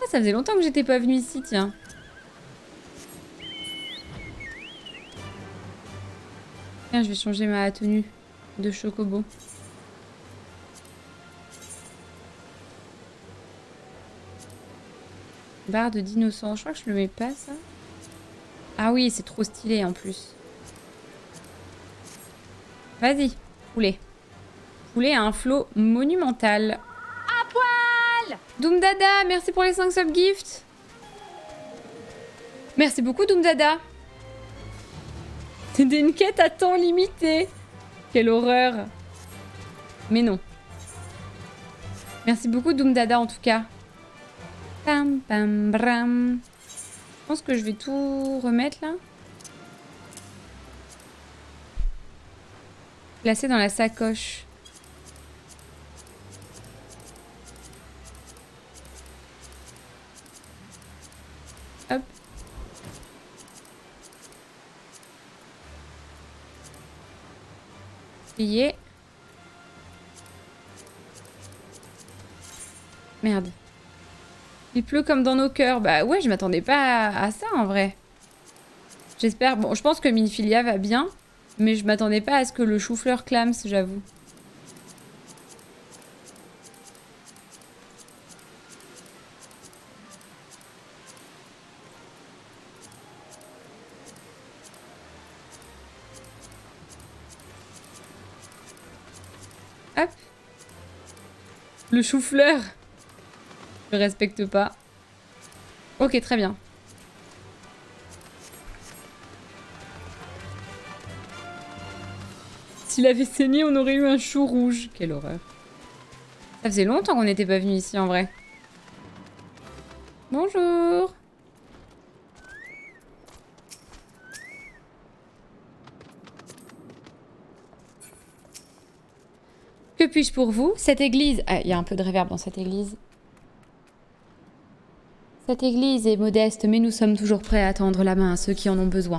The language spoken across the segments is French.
Ah, ça faisait longtemps que j'étais pas venue ici, tiens. Tiens, je vais changer ma tenue de chocobo. Barre de d'innocence. Je crois que je le mets pas, ça. Ah oui, c'est trop stylé en plus. Vas-y, poulet. Poulet a un flot monumental. À poil! Doomdada, merci pour les 5 subgifts. Merci beaucoup, Doomdada. C'était une quête à temps limité. Quelle horreur. Mais non. Merci beaucoup, Doomdada, en tout cas. Pam, pam, bram. Je pense que je vais tout remettre, là. Placer dans la sacoche. Hop. Plier. Merde. Il pleut comme dans nos cœurs. Bah ouais, je m'attendais pas à ça en vrai. J'espère... Bon, je pense que Minfilia va bien. Mais je m'attendais pas à ce que le chou-fleur clame, j'avoue. Hop. Le chou-fleur. Je respecte pas. Ok, très bien. S'il avait saigné, on aurait eu un chou rouge. Quelle horreur. Ça faisait longtemps qu'on n'était pas venu ici, en vrai. Bonjour. Que puis-je pour vous? Cette église... Ah, il y a un peu de réverb dans cette église. Cette église est modeste, mais nous sommes toujours prêts à tendre la main à ceux qui en ont besoin.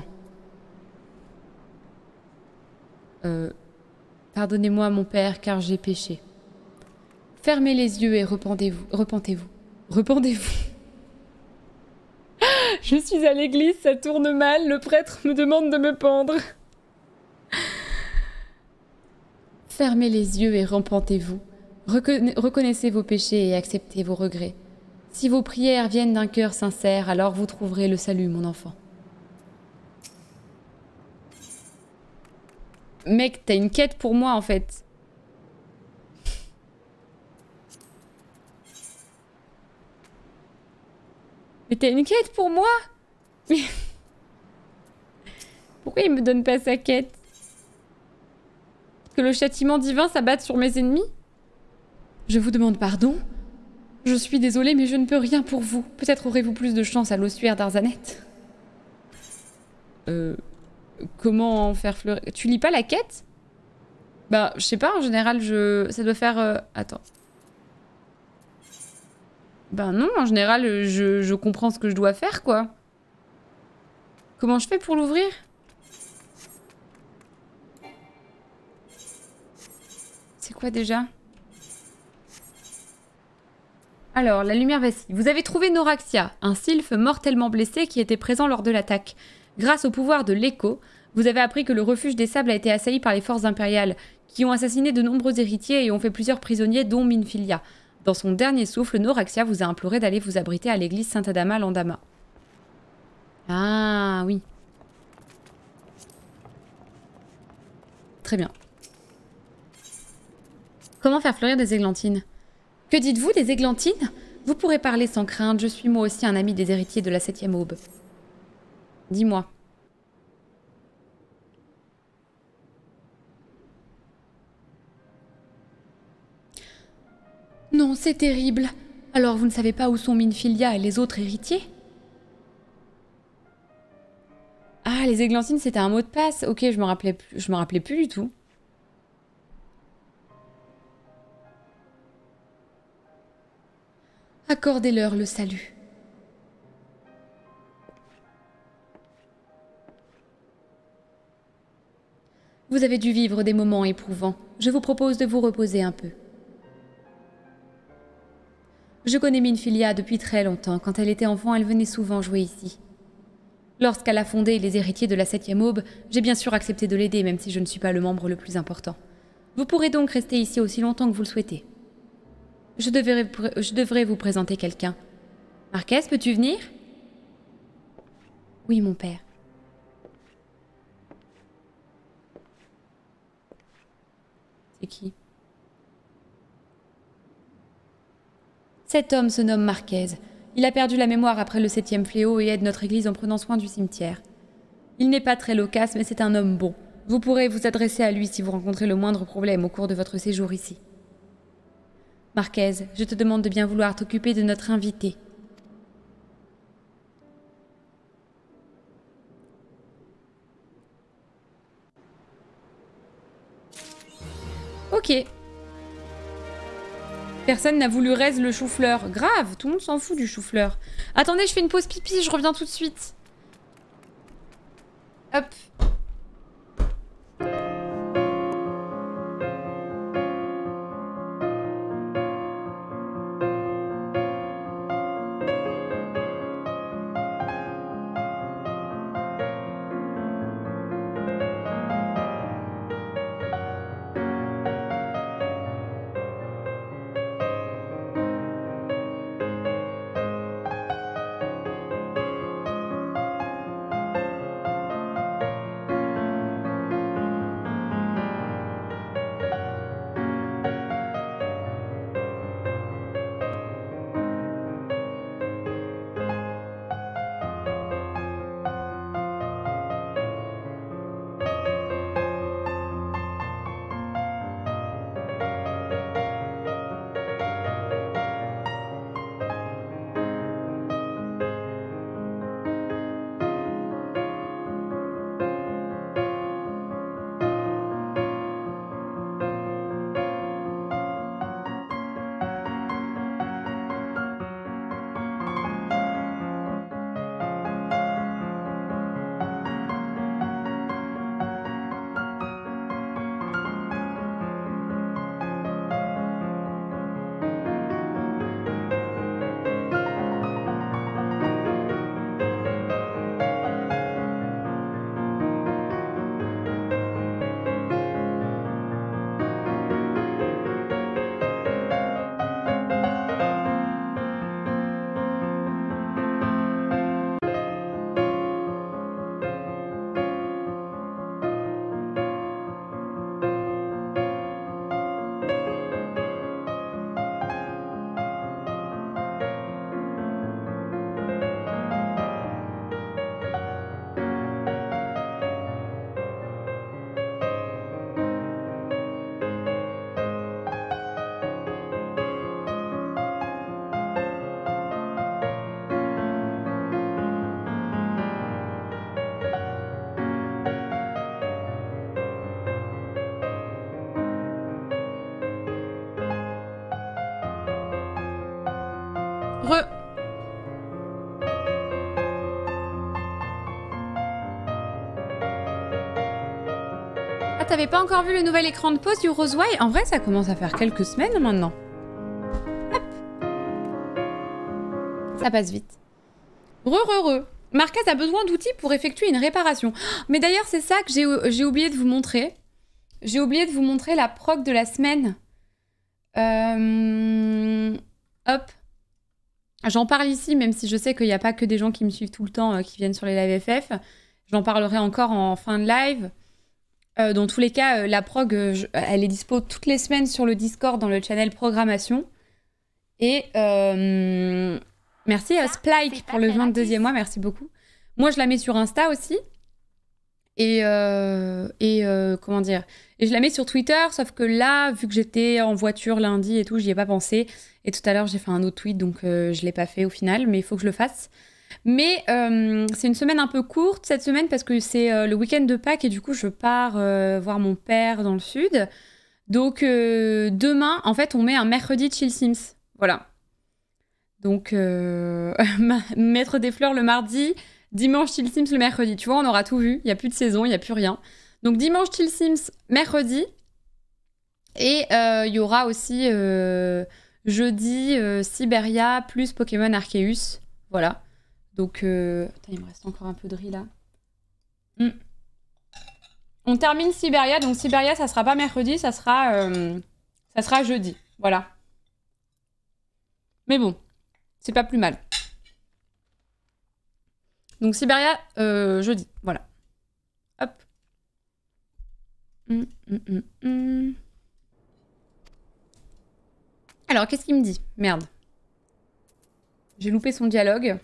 Pardonnez-moi, mon père, car j'ai péché. Fermez les yeux et repentez-vous. Repentez-vous. Repentez-vous. Je suis à l'église, ça tourne mal, le prêtre me demande de me pendre. Fermez les yeux et repentez-vous. Reconnaissez vos péchés et acceptez vos regrets. Si vos prières viennent d'un cœur sincère, alors vous trouverez le salut, mon enfant. Mec, t'as une quête pour moi, en fait. Mais t'as une quête pour moi? Mais... Pourquoi il me donne pas sa quête? Que le châtiment divin s'abatte sur mes ennemis? Je vous demande pardon. Je suis désolée, mais je ne peux rien pour vous. Peut-être aurez-vous plus de chance à l'ossuaire d'Arzanet. Comment faire fleurir... Tu lis pas la quête? Bah, je sais pas, en général, ça doit faire... Attends. Ben non, en général, je comprends ce que je dois faire, quoi. Comment je fais pour l'ouvrir? C'est quoi déjà? Alors, la lumière vacille. Vous avez trouvé Noraxia, un sylphe mortellement blessé qui était présent lors de l'attaque. Grâce au pouvoir de l'écho, vous avez appris que le refuge des sables a été assailli par les forces impériales, qui ont assassiné de nombreux héritiers et ont fait plusieurs prisonniers, dont Minfilia. Dans son dernier souffle, Noraxia vous a imploré d'aller vous abriter à l'église Saint-Adama Landama. Ah oui. Très bien. Comment faire fleurir des églantines? Que dites-vous des églantines? Vous pourrez parler sans crainte, je suis moi aussi un ami des héritiers de la 7e aube. Dis-moi. Non, c'est terrible. Alors vous ne savez pas où sont Minfilia et les autres héritiers? Ah, les églantines, c'était un mot de passe. Ok, je me rappelais plus du tout. Accordez-leur le salut. Vous avez dû vivre des moments éprouvants. Je vous propose de vous reposer un peu. Je connais Minfilia depuis très longtemps. Quand elle était enfant, elle venait souvent jouer ici. Lorsqu'elle a fondé les héritiers de la 7e aube, j'ai bien sûr accepté de l'aider, même si je ne suis pas le membre le plus important. Vous pourrez donc rester ici aussi longtemps que vous le souhaitez. Je devrais vous présenter quelqu'un. Marquez, peux-tu venir? Oui, mon père. C'est qui? Cet homme se nomme Marquez. Il a perdu la mémoire après le 7e fléau et aide notre église en prenant soin du cimetière. Il n'est pas très loquace, mais c'est un homme bon. Vous pourrez vous adresser à lui si vous rencontrez le moindre problème au cours de votre séjour ici. Marquez, je te demande de bien vouloir t'occuper de notre invité. Ok. Personne n'a voulu raise le chou-fleur. Grave, tout le monde s'en fout du chou-fleur. Attendez, je fais une pause pipi, je reviens tout de suite. Hop. Ah, t'avais pas encore vu le nouvel écran de pause du Roseway? En vrai, ça commence à faire quelques semaines maintenant. Hop. Ça passe vite. Marquez a besoin d'outils pour effectuer une réparation. Mais d'ailleurs, c'est ça que j'ai oublié de vous montrer. J'ai oublié de vous montrer la proc de la semaine. Hop. J'en parle ici, même si je sais qu'il n'y a pas que des gens qui me suivent tout le temps qui viennent sur les lives FF. J'en parlerai encore en fin de live. Dans tous les cas, la prog, elle est dispo toutes les semaines sur le Discord dans le channel programmation. Et merci à Splike pour le 22e mois, merci beaucoup. Moi, je la mets sur Insta aussi. Et comment dire? Et je la mets sur Twitter, sauf que là, vu que j'étais en voiture lundi et tout, j'y ai pas pensé. Et tout à l'heure, j'ai fait un autre tweet, donc je l'ai pas fait au final, mais il faut que je le fasse. Mais c'est une semaine un peu courte cette semaine parce que c'est le week-end de Pâques et du coup, je pars voir mon père dans le sud. Donc demain, en fait, on met un mercredi Chill Sims. Voilà. Donc mettre des fleurs le mardi, dimanche Chill Sims le mercredi. Tu vois, on aura tout vu. Il n'y a plus de saison, il n'y a plus rien. Donc dimanche Chill Sims, mercredi. Et il y aura aussi Jeudi, Siberia plus Pokémon Arceus. Voilà. Donc, attends, il me reste encore un peu de riz là. On termine Siberia, donc Siberia, ça sera pas mercredi, ça sera jeudi. Voilà. Mais bon, c'est pas plus mal. Donc Siberia, jeudi, voilà. Hop. Alors, qu'est-ce qu'il me dit? Merde. J'ai loupé son dialogue.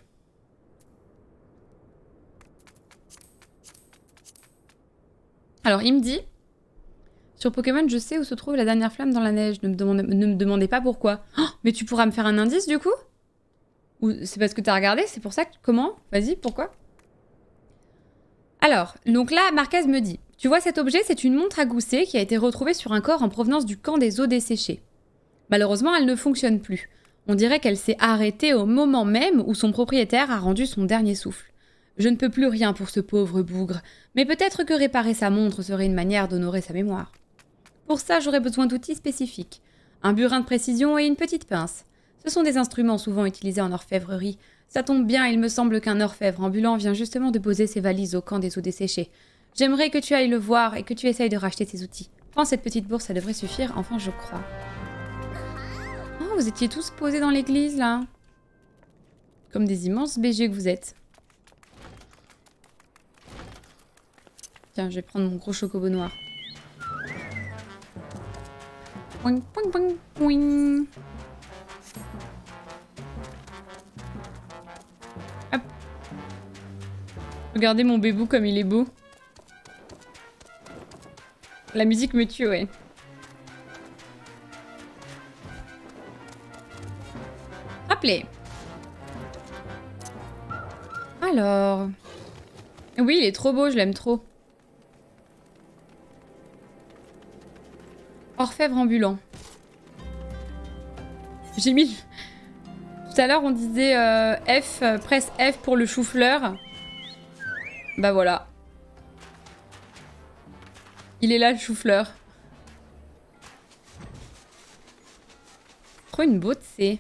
Alors, il me dit... Sur Pokémon, je sais où se trouve la dernière flamme dans la neige. Ne me demandez pas pourquoi. Oh, mais tu pourras me faire un indice, du coup? Ou c'est parce que t'as regardé? C'est pour ça que... Comment? Vas-y, pourquoi? Alors, donc là, Marquez me dit... Tu vois cet objet, c'est une montre à gousset qui a été retrouvée sur un corps en provenance du camp des eaux desséchées. Malheureusement, elle ne fonctionne plus. On dirait qu'elle s'est arrêtée au moment même où son propriétaire a rendu son dernier souffle. Je ne peux plus rien pour ce pauvre bougre, mais peut-être que réparer sa montre serait une manière d'honorer sa mémoire. Pour ça, j'aurais besoin d'outils spécifiques. Un burin de précision et une petite pince. Ce sont des instruments souvent utilisés en orfèvrerie. Ça tombe bien, il me semble qu'un orfèvre ambulant vient justement de poser ses valises au camp des eaux desséchées. J'aimerais que tu ailles le voir et que tu essayes de racheter ces outils. Prends cette petite bourse, ça devrait suffire, enfin je crois. Oh, vous étiez tous posés dans l'église, là. Comme des immenses BG que vous êtes. Tiens, je vais prendre mon gros chocobo noir. Poing, poing, poing, poing. Hop. Regardez mon bébou comme il est beau. La musique me tue, ouais. Rappelez. Alors... Oui, il est trop beau, je l'aime trop. Orfèvre ambulant. J'ai mis... Tout à l'heure, on disait F, presse F pour le chou-fleur. Bah voilà. Il est là, le chou-fleur. Trop une beauté.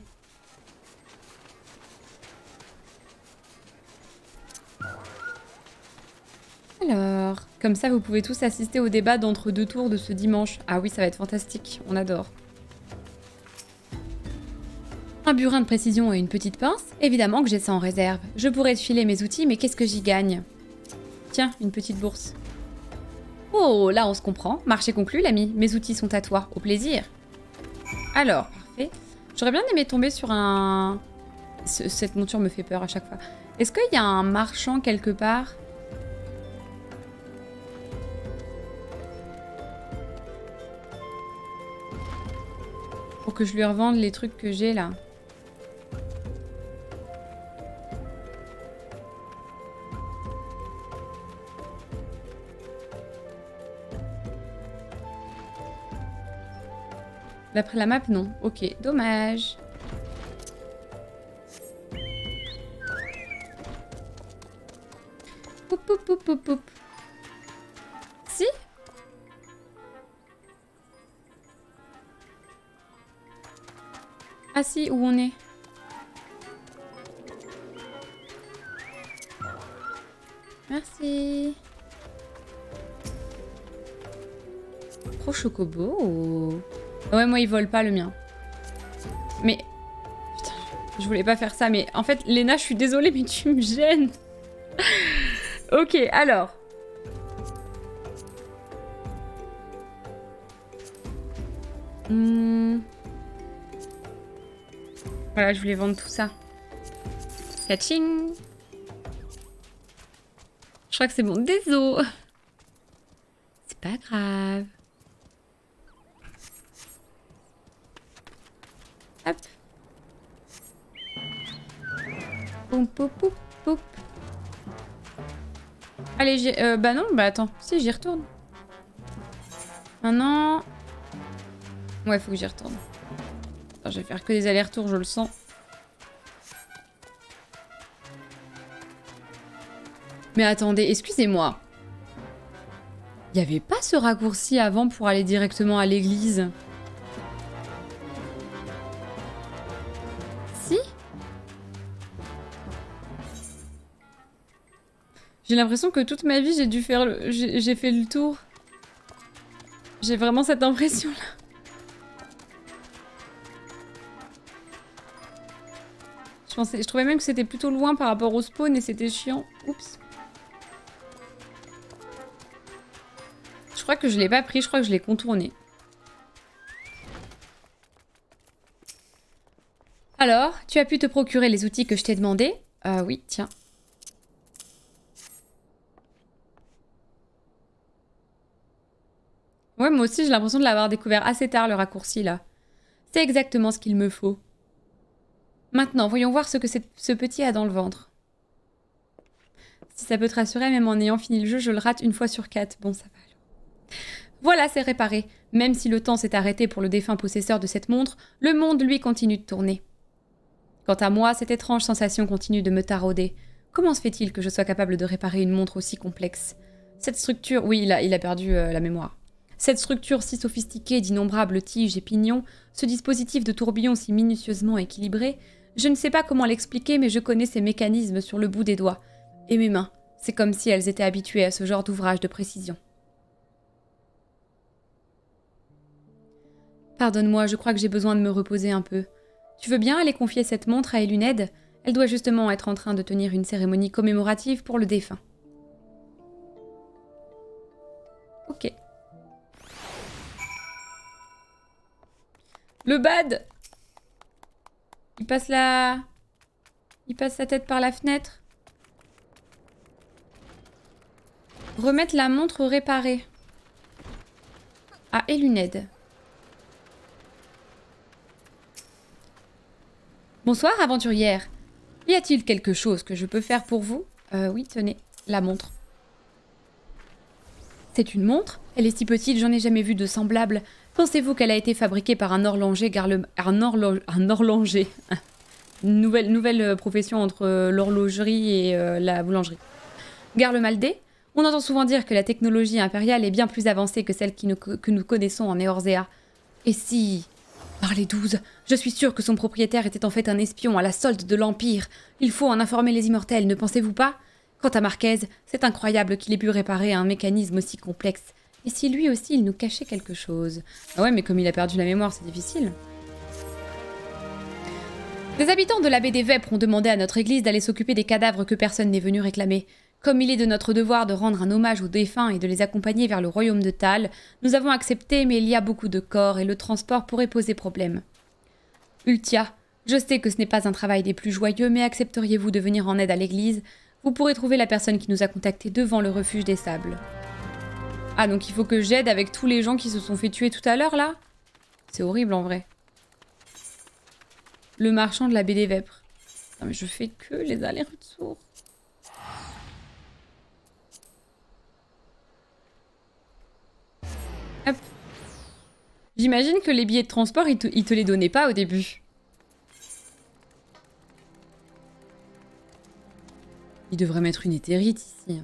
Alors, comme ça, vous pouvez tous assister au débat d'entre-deux tours de ce dimanche. Ah oui, ça va être fantastique. On adore. Un burin de précision et une petite pince? Évidemment que j'ai ça en réserve. Je pourrais te filer mes outils, mais qu'est-ce que j'y gagne? Tiens, une petite bourse. Oh, là on se comprend. Marché conclu, l'ami. Mes outils sont à toi. Au plaisir. Alors, parfait. J'aurais bien aimé tomber sur un... Cette monture me fait peur à chaque fois. Est-ce qu'il y a un marchand quelque part? Pour que je lui revende les trucs que j'ai là. D'après la map, non. Ok, dommage. Poup, poup, poup, poup, poup. Si? Ah si, où on est? Merci. Pro chocobo. Ouais, moi, il vole pas le mien. Mais... Putain, je voulais pas faire ça, mais en fait, Léna, je suis désolée, mais tu me gênes. Ok, alors. Voilà, je voulais vendre tout ça. Catching. Je crois que c'est bon. Désolé. C'est pas grave. Hop. Poum, poum, poum, poum. Allez, bah non, bah attends. Si, j'y retourne. Maintenant... Ouais, faut que j'y retourne. Attends, je vais faire que des allers-retours, je le sens. Mais attendez, excusez-moi. Il n'y avait pas ce raccourci avant pour aller directement à l'église? J'ai l'impression que toute ma vie, j'ai dû faire j'ai fait le tour. J'ai vraiment cette impression-là. Je trouvais même que c'était plutôt loin par rapport au spawn et c'était chiant. Oups. Je crois que je l'ai pas pris, je crois que je l'ai contourné. Alors, tu as pu te procurer les outils que je t'ai demandé? Oui, tiens. Ouais, moi aussi j'ai l'impression de l'avoir découvert assez tard, le raccourci là. C'est exactement ce qu'il me faut. Maintenant, voyons voir ce que ce petit a dans le ventre. Si ça peut te rassurer, même en ayant fini le jeu, je le rate une fois sur 4. Bon, ça va alors. Voilà, c'est réparé. Même si le temps s'est arrêté pour le défunt possesseur de cette montre, le monde, lui, continue de tourner. Quant à moi, cette étrange sensation continue de me tarauder. Comment se fait-il que je sois capable de réparer une montre aussi complexe? Cette structure... Oui, il a perdu la mémoire. Cette structure si sophistiquée d'innombrables tiges et pignons, ce dispositif de tourbillon si minutieusement équilibré, je ne sais pas comment l'expliquer, mais je connais ces mécanismes sur le bout des doigts. Et mes mains, c'est comme si elles étaient habituées à ce genre d'ouvrage de précision. Pardonne-moi, je crois que j'ai besoin de me reposer un peu. Tu veux bien aller confier cette montre à Eluned? Elle doit justement être en train de tenir une cérémonie commémorative pour le défunt. Ok. Le bad! Il passe sa tête par la fenêtre. Remettre la montre réparée. À Eluned. Bonsoir, aventurière. Y a-t-il quelque chose que je peux faire pour vous? Oui, tenez, la montre. C'est une montre? Elle est si petite, j'en ai jamais vu de semblable. Pensez-vous qu'elle a été fabriquée par un horloger un horloger. Une nouvelle profession entre l'horlogerie et la boulangerie. Garlemaldé? On entend souvent dire que la technologie impériale est bien plus avancée que celle que nous connaissons en Eorzea. Et si... Par les 12, je suis sûre que son propriétaire était en fait un espion à la solde de l'Empire. Il faut en informer les immortels, ne pensez-vous pas? Quant à Marquez, c'est incroyable qu'il ait pu réparer un mécanisme aussi complexe. Et si lui aussi il nous cachait quelque chose? Ah ouais, mais comme il a perdu la mémoire, c'est difficile. Des habitants de la baie des Vêpres ont demandé à notre église d'aller s'occuper des cadavres que personne n'est venu réclamer. Comme il est de notre devoir de rendre un hommage aux défunts et de les accompagner vers le royaume de Thal, nous avons accepté, mais il y a beaucoup de corps et le transport pourrait poser problème. Ultia, je sais que ce n'est pas un travail des plus joyeux, mais accepteriez-vous de venir en aide à l'église? Vous pourrez trouver la personne qui nous a contactés devant le refuge des sables. Ah, donc il faut que j'aide avec tous les gens qui se sont fait tuer tout à l'heure, là? C'est horrible, en vrai. Le marchand de la baie des Vêpres. Non, mais je fais que les allers-retours. Hop. J'imagine que les billets de transport, ils te les donnaient pas au début. Il devrait mettre une éthérite ici.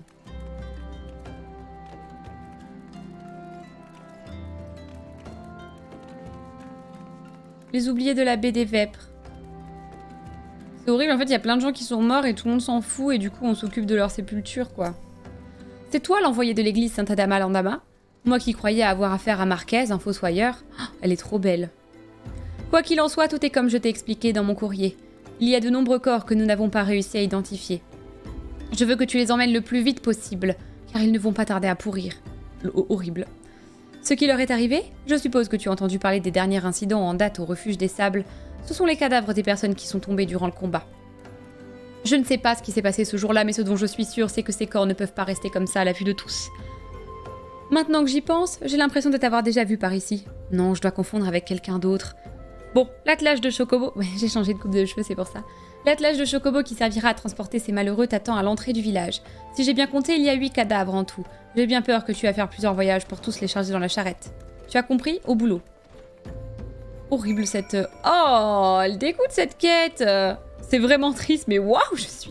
Les oubliés de la baie des Vêpres. C'est horrible, en fait, il y a plein de gens qui sont morts et tout le monde s'en fout et du coup on s'occupe de leur sépulture, quoi. C'est toi l'envoyé de l'église Saint-Adama Landama? Moi qui croyais avoir affaire à Marquez, un fossoyeur. Oh, elle est trop belle. Quoi qu'il en soit, tout est comme je t'ai expliqué dans mon courrier. Il y a de nombreux corps que nous n'avons pas réussi à identifier. Je veux que tu les emmènes le plus vite possible, car ils ne vont pas tarder à pourrir. Horrible. Ce qui leur est arrivé? Je suppose que tu as entendu parler des derniers incidents en date au refuge des sables. Ce sont les cadavres des personnes qui sont tombées durant le combat. Je ne sais pas ce qui s'est passé ce jour-là, mais ce dont je suis sûre, c'est que ces corps ne peuvent pas rester comme ça à la vue de tous. Maintenant que j'y pense, j'ai l'impression de t'avoir déjà vu par ici. Non, je dois confondre avec quelqu'un d'autre. Bon, l'attelage de Chocobo... Ouais, j'ai changé de coupe de cheveux, c'est pour ça. L'attelage de Chocobo qui servira à transporter ces malheureux t'attend à l'entrée du village. Si j'ai bien compté, il y a 8 cadavres en tout. J'ai bien peur que tu aies à faire plusieurs voyages pour tous les charger dans la charrette. Tu as compris? Au boulot. Horrible cette... Oh, elle dégoûte cette quête. C'est vraiment triste, mais waouh, je suis...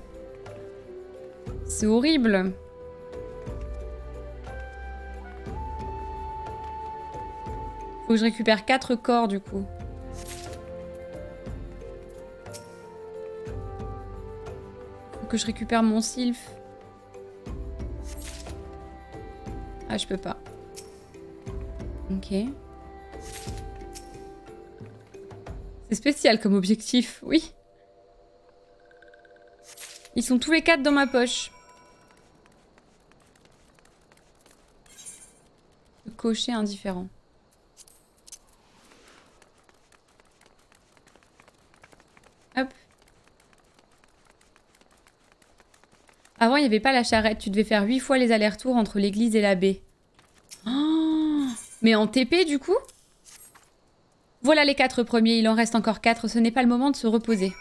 C'est horrible. Faut que je récupère 4 corps, du coup. Faut que je récupère mon sylph. Ah, je peux pas. Ok. C'est spécial comme objectif, oui. Ils sont tous les 4 dans ma poche. Cocher indifférent. Hop. Avant, il n'y avait pas la charrette. Tu devais faire 8 fois les allers-retours entre l'église et la baie. Oh, mais en TP, du coup? Voilà les 4 premiers. Il en reste encore 4. Ce n'est pas le moment de se reposer.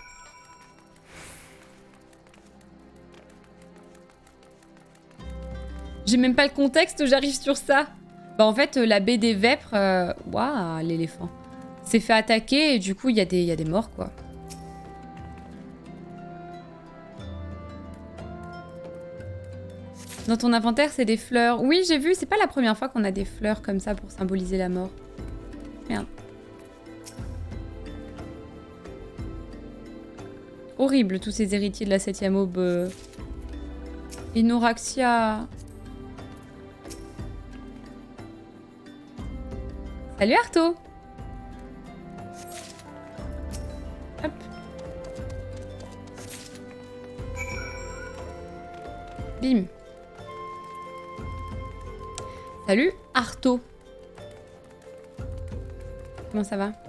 J'ai même pas le contexte, j'arrive sur ça. Bah en fait, la baie des Vêpres... Waouh, l'éléphant. S'est fait attaquer et du coup, il y a des morts, quoi. Dans ton inventaire, c'est des fleurs. Oui, j'ai vu, c'est pas la première fois qu'on a des fleurs comme ça pour symboliser la mort. Merde. Horrible, tous ces héritiers de la 7e aube. Et Noraxia. Salut Arto. Hop. Bim. Salut Arto. Comment ça va?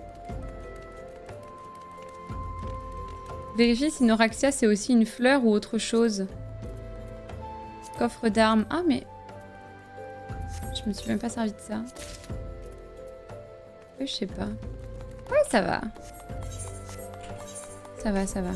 Vérifie si Noraxia c'est aussi une fleur ou autre chose. Coffre d'armes. Ah mais... Je me suis même pas servi de ça. Je sais pas. Ouais, ça va. Ça va, ça va.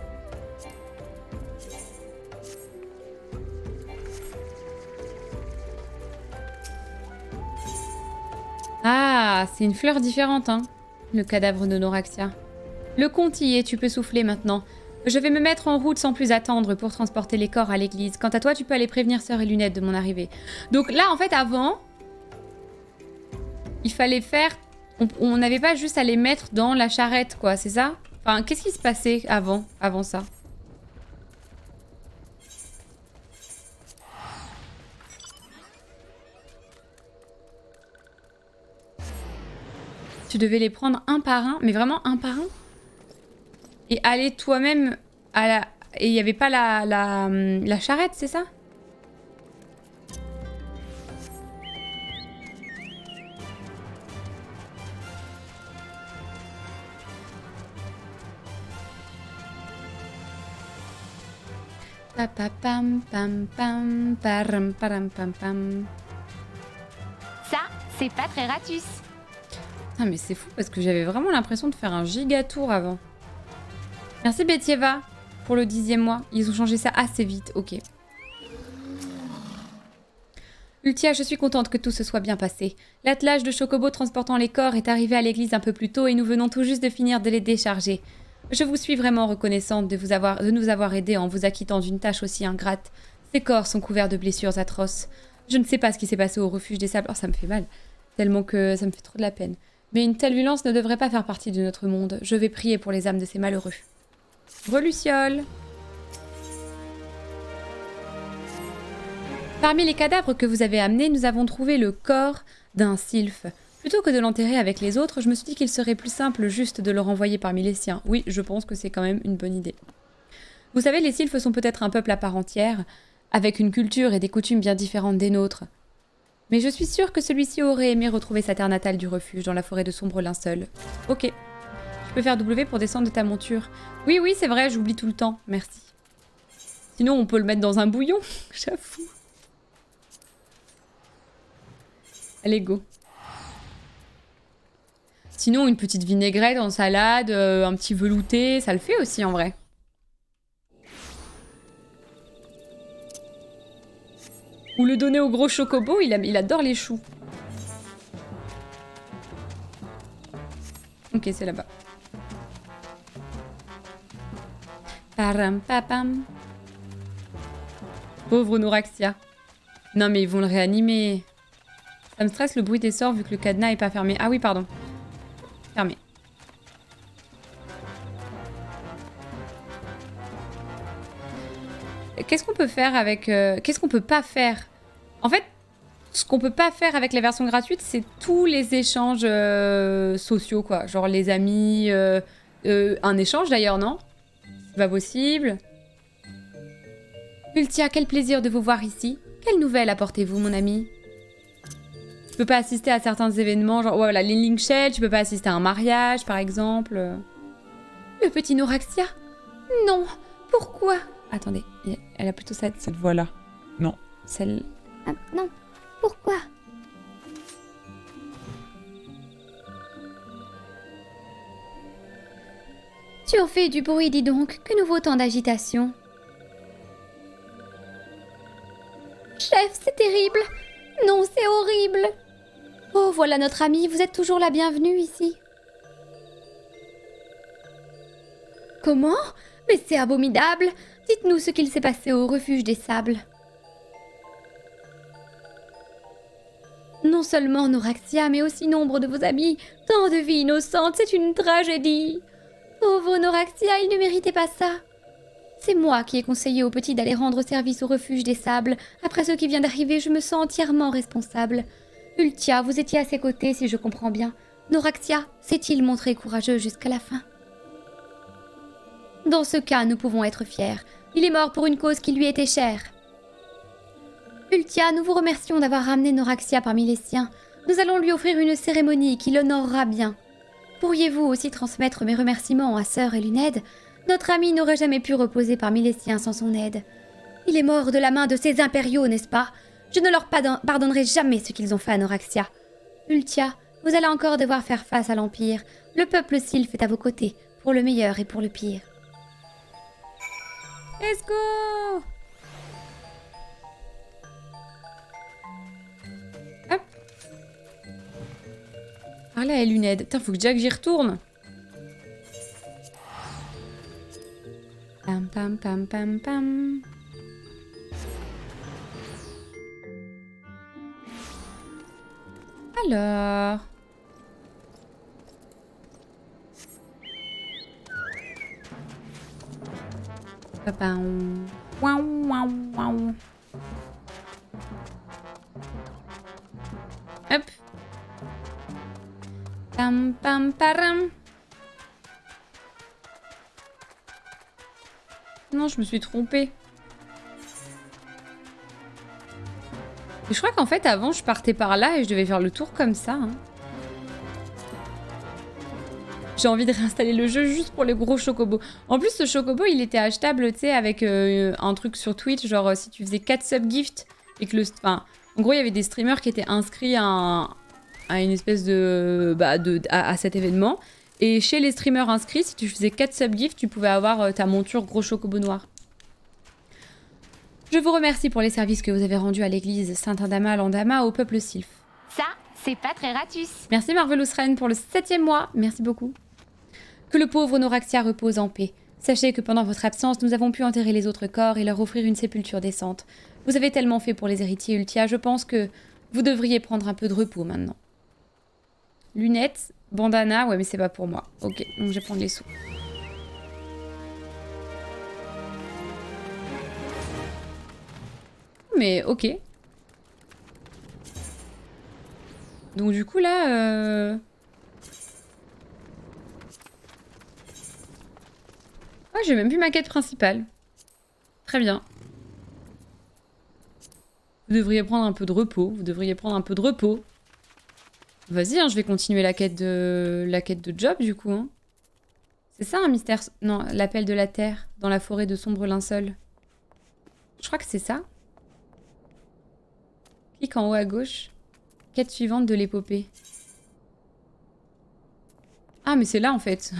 Ah, c'est une fleur différente, hein. Le cadavre de Noraxia. Le compte y est, tu peux souffler maintenant. Je vais me mettre en route sans plus attendre pour transporter les corps à l'église. Quant à toi, tu peux aller prévenir Sœur et Lunette de mon arrivée. Donc là, en fait, avant, il fallait faire... On n'avait pas juste à les mettre dans la charrette, quoi, c'est ça? Enfin, qu'est-ce qui se passait avant ça? Tu devais les prendre un par un, mais vraiment un par un? Et aller toi-même à la... Et il n'y avait pas la charrette, c'est ça? Pam pam pam param param pam pam. Ça, c'est pas très ratus. Ah mais c'est fou parce que j'avais vraiment l'impression de faire un giga tour avant. Merci Betieva pour le 10e mois. Ils ont changé ça assez vite, ok. Ultia, je suis contente que tout se soit bien passé. L'attelage de Chocobo transportant les corps est arrivé à l'église un peu plus tôt et nous venons tout juste de finir de les décharger. Je vous suis vraiment reconnaissante de nous avoir aidés en vous acquittant d'une tâche aussi ingrate. Ces corps sont couverts de blessures atroces. Je ne sais pas ce qui s'est passé au refuge des sables. Oh, ça me fait mal. Tellement que ça me fait trop de la peine. Mais une telle violence ne devrait pas faire partie de notre monde. Je vais prier pour les âmes de ces malheureux. Reluciole. Parmi les cadavres que vous avez amenés, nous avons trouvé le corps d'un sylphe. Plutôt que de l'enterrer avec les autres, je me suis dit qu'il serait plus simple juste de le renvoyer parmi les siens. Oui, je pense que c'est quand même une bonne idée. Vous savez, les sylphes sont peut-être un peuple à part entière, avec une culture et des coutumes bien différentes des nôtres. Mais je suis sûre que celui-ci aurait aimé retrouver sa terre natale du refuge dans la forêt de sombre linceul. Ok. Je peux faire W pour descendre de ta monture. Oui, oui, c'est vrai, j'oublie tout le temps. Merci. Sinon, on peut le mettre dans un bouillon. J'avoue. Allez, go. Sinon, une petite vinaigrette en salade, un petit velouté, ça le fait aussi en vrai. Ou le donner au gros chocobo, il adore les choux. Ok, c'est là-bas. Param papam. Pauvre Noraxia. Non mais ils vont le réanimer. Ça me stresse le bruit des sorts vu que le cadenas est pas fermé. Ah oui, pardon. Fermé. Qu'est-ce qu'on peut faire avec... Qu'est-ce qu'on peut pas faire? En fait, Ce qu'on peut pas faire avec la version gratuite, c'est tous les échanges sociaux, quoi. Genre les amis, un échange d'ailleurs, non? C'est pas possible. Ultia, quel plaisir de vous voir ici. Quelle nouvelle apportez-vous, mon ami? Tu peux pas assister à certains événements, genre voilà, les Link Shell, tu peux pas assister à un mariage, par exemple. Le petit Noraxia? Non, pourquoi? Attendez, elle a plutôt cette voix-là. Non, celle... Ah, non, pourquoi? Tu en fais du bruit, dis donc. Que nouveau temps d'agitation? Chef, c'est terrible. Non, c'est horrible. Oh, voilà notre ami, vous êtes toujours la bienvenue ici. Comment? Mais c'est abominable. Dites-nous ce qu'il s'est passé au refuge des sables. Non seulement Noraxia, mais aussi nombre de vos amis. Tant de vies innocentes, c'est une tragédie. Pauvre Noraxia, il ne méritait pas ça. C'est moi qui ai conseillé au petit d'aller rendre service au refuge des sables. Après ce qui vient d'arriver, je me sens entièrement responsable. Ultia, vous étiez à ses côtés, si je comprends bien. Noraxia s'est-il montré courageux jusqu'à la fin? Dans ce cas, nous pouvons être fiers. Il est mort pour une cause qui lui était chère. Ultia, nous vous remercions d'avoir ramené Noraxia parmi les siens. Nous allons lui offrir une cérémonie qui l'honorera bien. Pourriez-vous aussi transmettre mes remerciements à Sœur et Luned? Notre ami n'aurait jamais pu reposer parmi les siens sans son aide. Il est mort de la main de ces impériaux, n'est-ce pas? Je ne leur pardonnerai jamais ce qu'ils ont fait à Noraxia. Ultia, vous allez encore devoir faire face à l'Empire. Le peuple sylphe est à vos côtés, pour le meilleur et pour le pire. Let's go! Hop. Ah là, elle Luned. Putain, faut que Jack j'y retourne. Pam pam pam pam pam. Alors... Papa, waouh, waouh, waouh. Hop. Pam pam param. Non, je me suis trompée. Et je crois qu'en fait, avant, je partais par là et je devais faire le tour comme ça. Hein. J'ai envie de réinstaller le jeu juste pour les gros chocobos. En plus, ce chocobo, il était achetable, tu sais, avec un truc sur Twitch, genre si tu faisais 4 subgifts et que le... Enfin, en gros, il y avait des streamers qui étaient inscrits à une espèce de... à cet événement. Et chez les streamers inscrits, si tu faisais 4 subgifts, tu pouvais avoir ta monture gros chocobo noir. Je vous remercie pour les services que vous avez rendus à l'église Saint-Indama Landama au peuple sylphe. Ça, c'est pas très ratus. Merci Marvelous Reine pour le 7e mois. Merci beaucoup. Que le pauvre Noraxia repose en paix. Sachez que pendant votre absence, nous avons pu enterrer les autres corps et leur offrir une sépulture décente. Vous avez tellement fait pour les héritiers Ultia, je pense que vous devriez prendre un peu de repos maintenant. Lunettes, bandana, ouais mais c'est pas pour moi. Ok, donc je vais prendre les sous. Mais ok. Donc du coup là... Ah, j'ai même plus ma quête principale. Très bien. Vous devriez prendre un peu de repos. Vous devriez prendre un peu de repos. Vas-y, hein, je vais continuer la quête de Job du coup. Hein. C'est ça un mystère... Non, l'appel de la terre dans la forêt de sombre linceul. Je crois que c'est ça. Clique en haut à gauche. Quête suivante de l'épopée. Ah, mais c'est là en fait.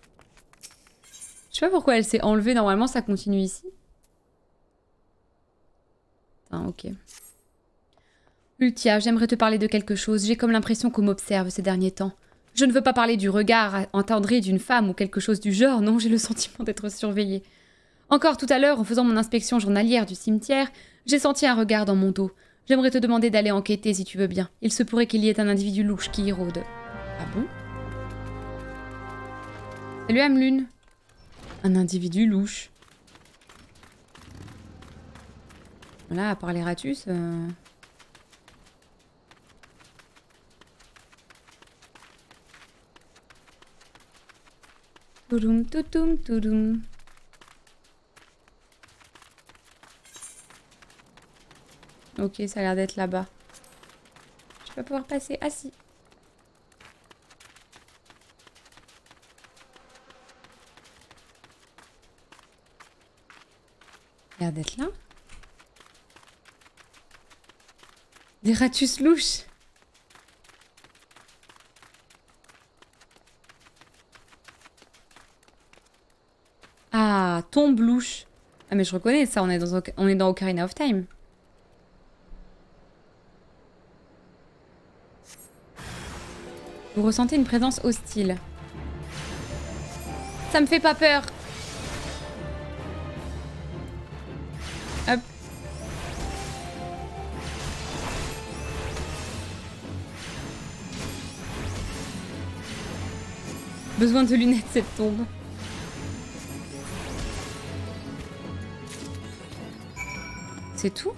Je sais pas pourquoi elle s'est enlevée. Normalement, ça continue ici. Ah, ok. Ultia, j'aimerais te parler de quelque chose. J'ai comme l'impression qu'on m'observe ces derniers temps. Je ne veux pas parler du regard entendré d'une femme ou quelque chose du genre. Non, j'ai le sentiment d'être surveillée. Encore tout à l'heure, en faisant mon inspection journalière du cimetière, j'ai senti un regard dans mon dos. J'aimerais te demander d'aller enquêter si tu veux bien. Il se pourrait qu'il y ait un individu louche qui y rôde. Ah bon? Salut Amlune. Un individu louche. Voilà, à part les ratus... Toudoum, toudoum, toudoum. Ok, ça a l'air d'être là-bas. Je vais pas pouvoir passer. Ah si. Ça a l'air d'être là. Des ratus louches. Ah, tombe louche. Ah mais je reconnais ça, on est dans Ocarina of Time. Vous ressentez une présence hostile. Ça me fait pas peur. Hop. Besoin de lunettes cette tombe. C'est tout?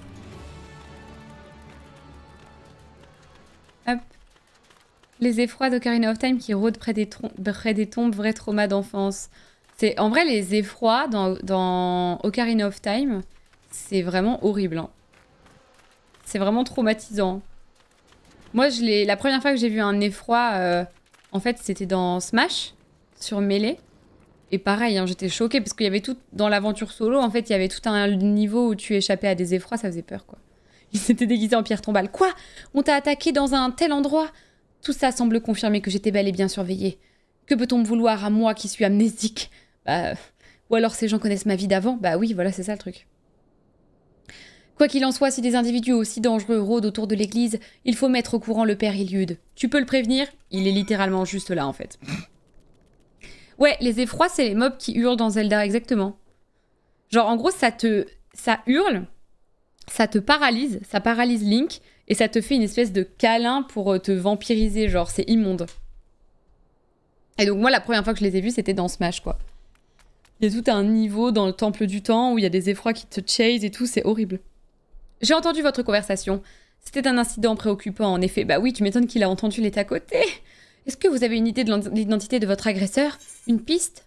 Hop. Les effrois d'Ocarina of Time qui rôdent près des tombes, vrai trauma d'enfance. C'est en vrai, les effrois dans Ocarina of Time, c'est vraiment horrible. Hein. C'est vraiment traumatisant. Moi, la première fois que j'ai vu un effroi, en fait, c'était dans Smash, sur Melee. Et pareil, hein, j'étais choquée parce qu'il y avait tout dans l'aventure solo. En fait, il y avait tout un niveau où tu échappais à des effrois, ça faisait peur, quoi. Il s'était déguisé en pierre tombale. Quoi? On t'a attaqué dans un tel endroit? Tout ça semble confirmer que j'étais bel et bien surveillée. Que peut-on me vouloir à moi qui suis amnésique? Bah... Ou alors ces gens connaissent ma vie d'avant? Bah oui, voilà, c'est ça le truc. Quoi qu'il en soit, si des individus aussi dangereux rôdent autour de l'église, il faut mettre au courant le père Iliud. Tu peux le prévenir? Il est littéralement juste là, en fait. Ouais, les effrois, c'est les mobs qui hurlent dans Zelda, exactement. Genre, en gros, ça hurle, ça te paralyse, ça paralyse Link, et ça te fait une espèce de câlin pour te vampiriser, genre, c'est immonde. Et donc moi, la première fois que je les ai vus, c'était dans Smash, quoi. Il y a tout un niveau dans le Temple du Temps où il y a des effrois qui te chase et tout, c'est horrible. J'ai entendu votre conversation. C'était un incident préoccupant, en effet. Bah oui, tu m'étonnes qu'il a entendu, il est à côté. Est-ce que vous avez une idée de l'identité de votre agresseur? Une piste?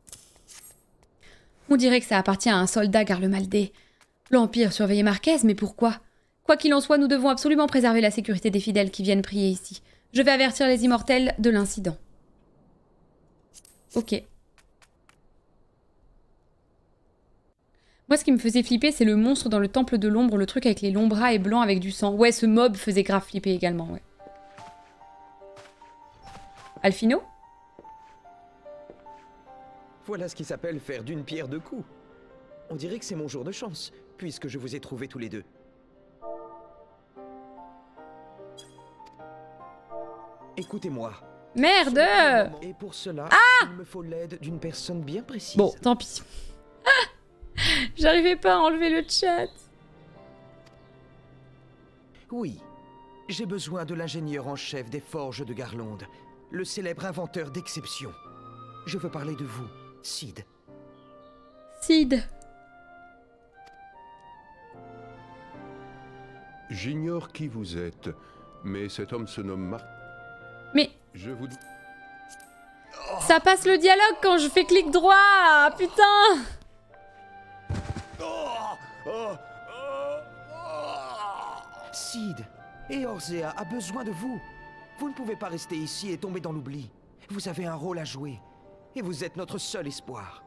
On dirait que ça appartient à un soldat Garlemaldé. L'Empire surveillait Marquez, mais pourquoi? Quoi qu'il en soit, nous devons absolument préserver la sécurité des fidèles qui viennent prier ici. Je vais avertir les immortels de l'incident. Ok. Moi, ce qui me faisait flipper, c'est le monstre dans le temple de l'ombre, le truc avec les longs bras et blancs avec du sang. Ouais, ce mob faisait grave flipper également, ouais. Alphino? Voilà ce qui s'appelle faire d'une pierre deux coups. On dirait que c'est mon jour de chance, puisque je vous ai trouvés tous les deux. Écoutez-moi. Merde! Et pour cela, il me faut l'aide d'une personne bien précise. Bon, tant pis. J'arrivais pas à enlever le chat. Oui, j'ai besoin de l'ingénieur en chef des forges de Garlande, le célèbre inventeur d'exception. Je veux parler de vous, Cid. Cid. J'ignore qui vous êtes, mais cet homme se nomme Marc. Mais Je vous dis... ça passe le dialogue quand je fais clic droit. Putain. Cid, Eorzea a besoin de vous. Vous ne pouvez pas rester ici et tomber dans l'oubli. Vous avez un rôle à jouer. Et vous êtes notre seul espoir.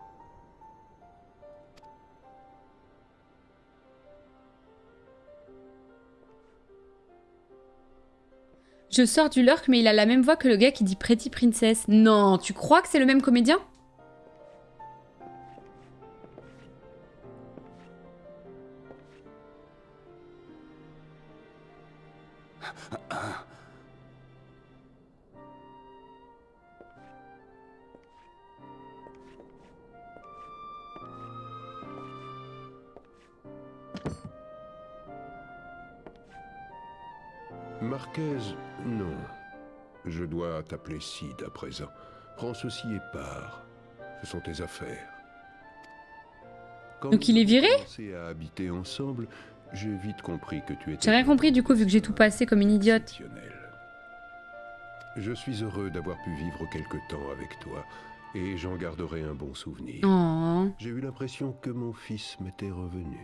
Je sors du lurk, mais il a la même voix que le gars qui dit Pretty Princess. Non, tu crois que c'est le même comédien? Marquez, non. Je dois t'appeler Cid à présent. Prends ceci et pars. Ce sont tes affaires. Quand Donc il est viré? nous avons commencé à habiter ensemble, j'ai vite compris que tu étais... J'ai rien compris du coup vu que j'ai tout passé comme une idiote. exceptionnel. Je suis heureux d'avoir pu vivre quelque temps avec toi. Et j'en garderai un bon souvenir. Oh. J'ai eu l'impression que mon fils m'était revenu.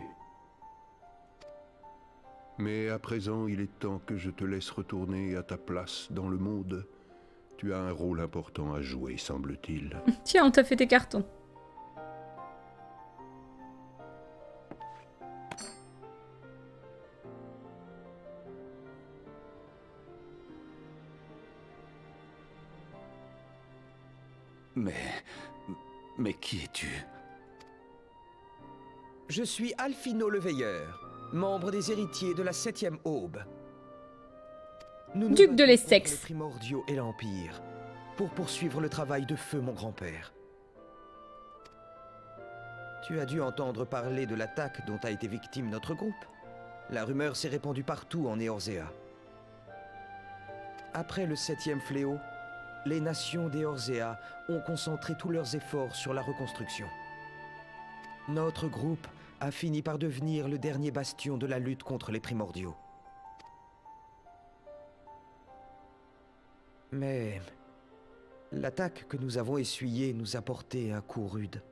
Mais à présent, il est temps que je te laisse retourner à ta place dans le monde. Tu as un rôle important à jouer, semble-t-il. Tiens, on t'a fait tes cartons. Mais qui es-tu? Je suis Alphino le Veilleur, membre des héritiers de la 7e Aube. Nous nous Duc de battons l'Essex. contre les primordiaux et l'Empire, pour poursuivre le travail de feu mon grand-père. Tu as dû entendre parler de l'attaque dont a été victime notre groupe. La rumeur s'est répandue partout en Eorzea. Après le 7e fléau, les nations d'Eorzea ont concentré tous leurs efforts sur la reconstruction. Notre groupe a fini par devenir le dernier bastion de la lutte contre les primordiaux. Mais l'attaque que nous avons essuyée nous a porté un coup rude.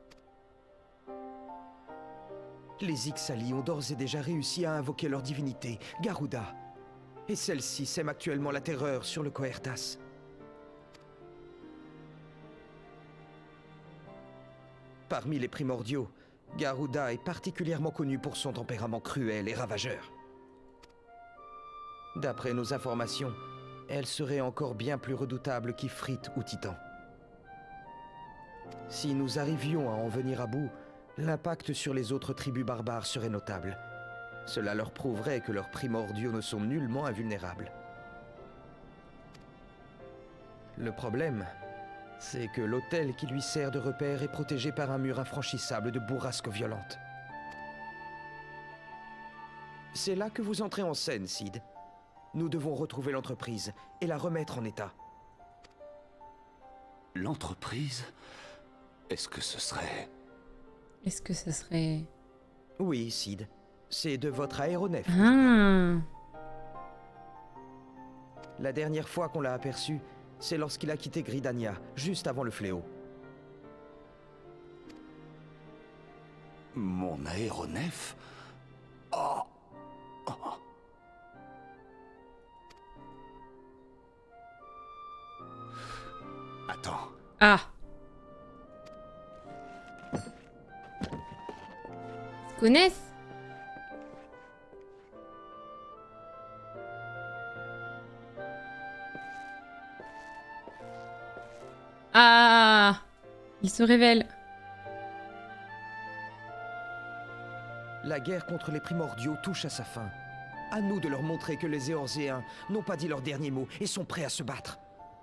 Les Ixali ont d'ores et déjà réussi à invoquer leur divinité, Garuda. Et celle-ci sème actuellement la terreur sur le Coertas. Parmi les primordiaux, Garuda est particulièrement connu pour son tempérament cruel et ravageur. D'après nos informations, elle serait encore bien plus redoutable qu'Ifrit ou Titan. Si nous arrivions à en venir à bout, l'impact sur les autres tribus barbares serait notable. Cela leur prouverait que leurs primordiaux ne sont nullement invulnérables. Le problème, c'est que l'hôtel qui lui sert de repère est protégé par un mur infranchissable de bourrasques violentes. C'est là que vous entrez en scène, Cid. Nous devons retrouver l'entreprise et la remettre en état. L'entreprise? Est-ce que ce serait... Est-ce que ce serait... Oui, Cid. C'est de votre aéronef. Ah. La dernière fois qu'on l'a aperçu, c'est lorsqu'il a quitté Gridania, juste avant le fléau. Mon aéronef? Oh. Oh. Attends. Ah. Ils se connaissent? Ah. Ils se révèlent. La guerre contre les primordiaux touche à sa fin. À nous de leur montrer que les Éorzéens n'ont pas dit leur dernier mot et sont prêts à se battre.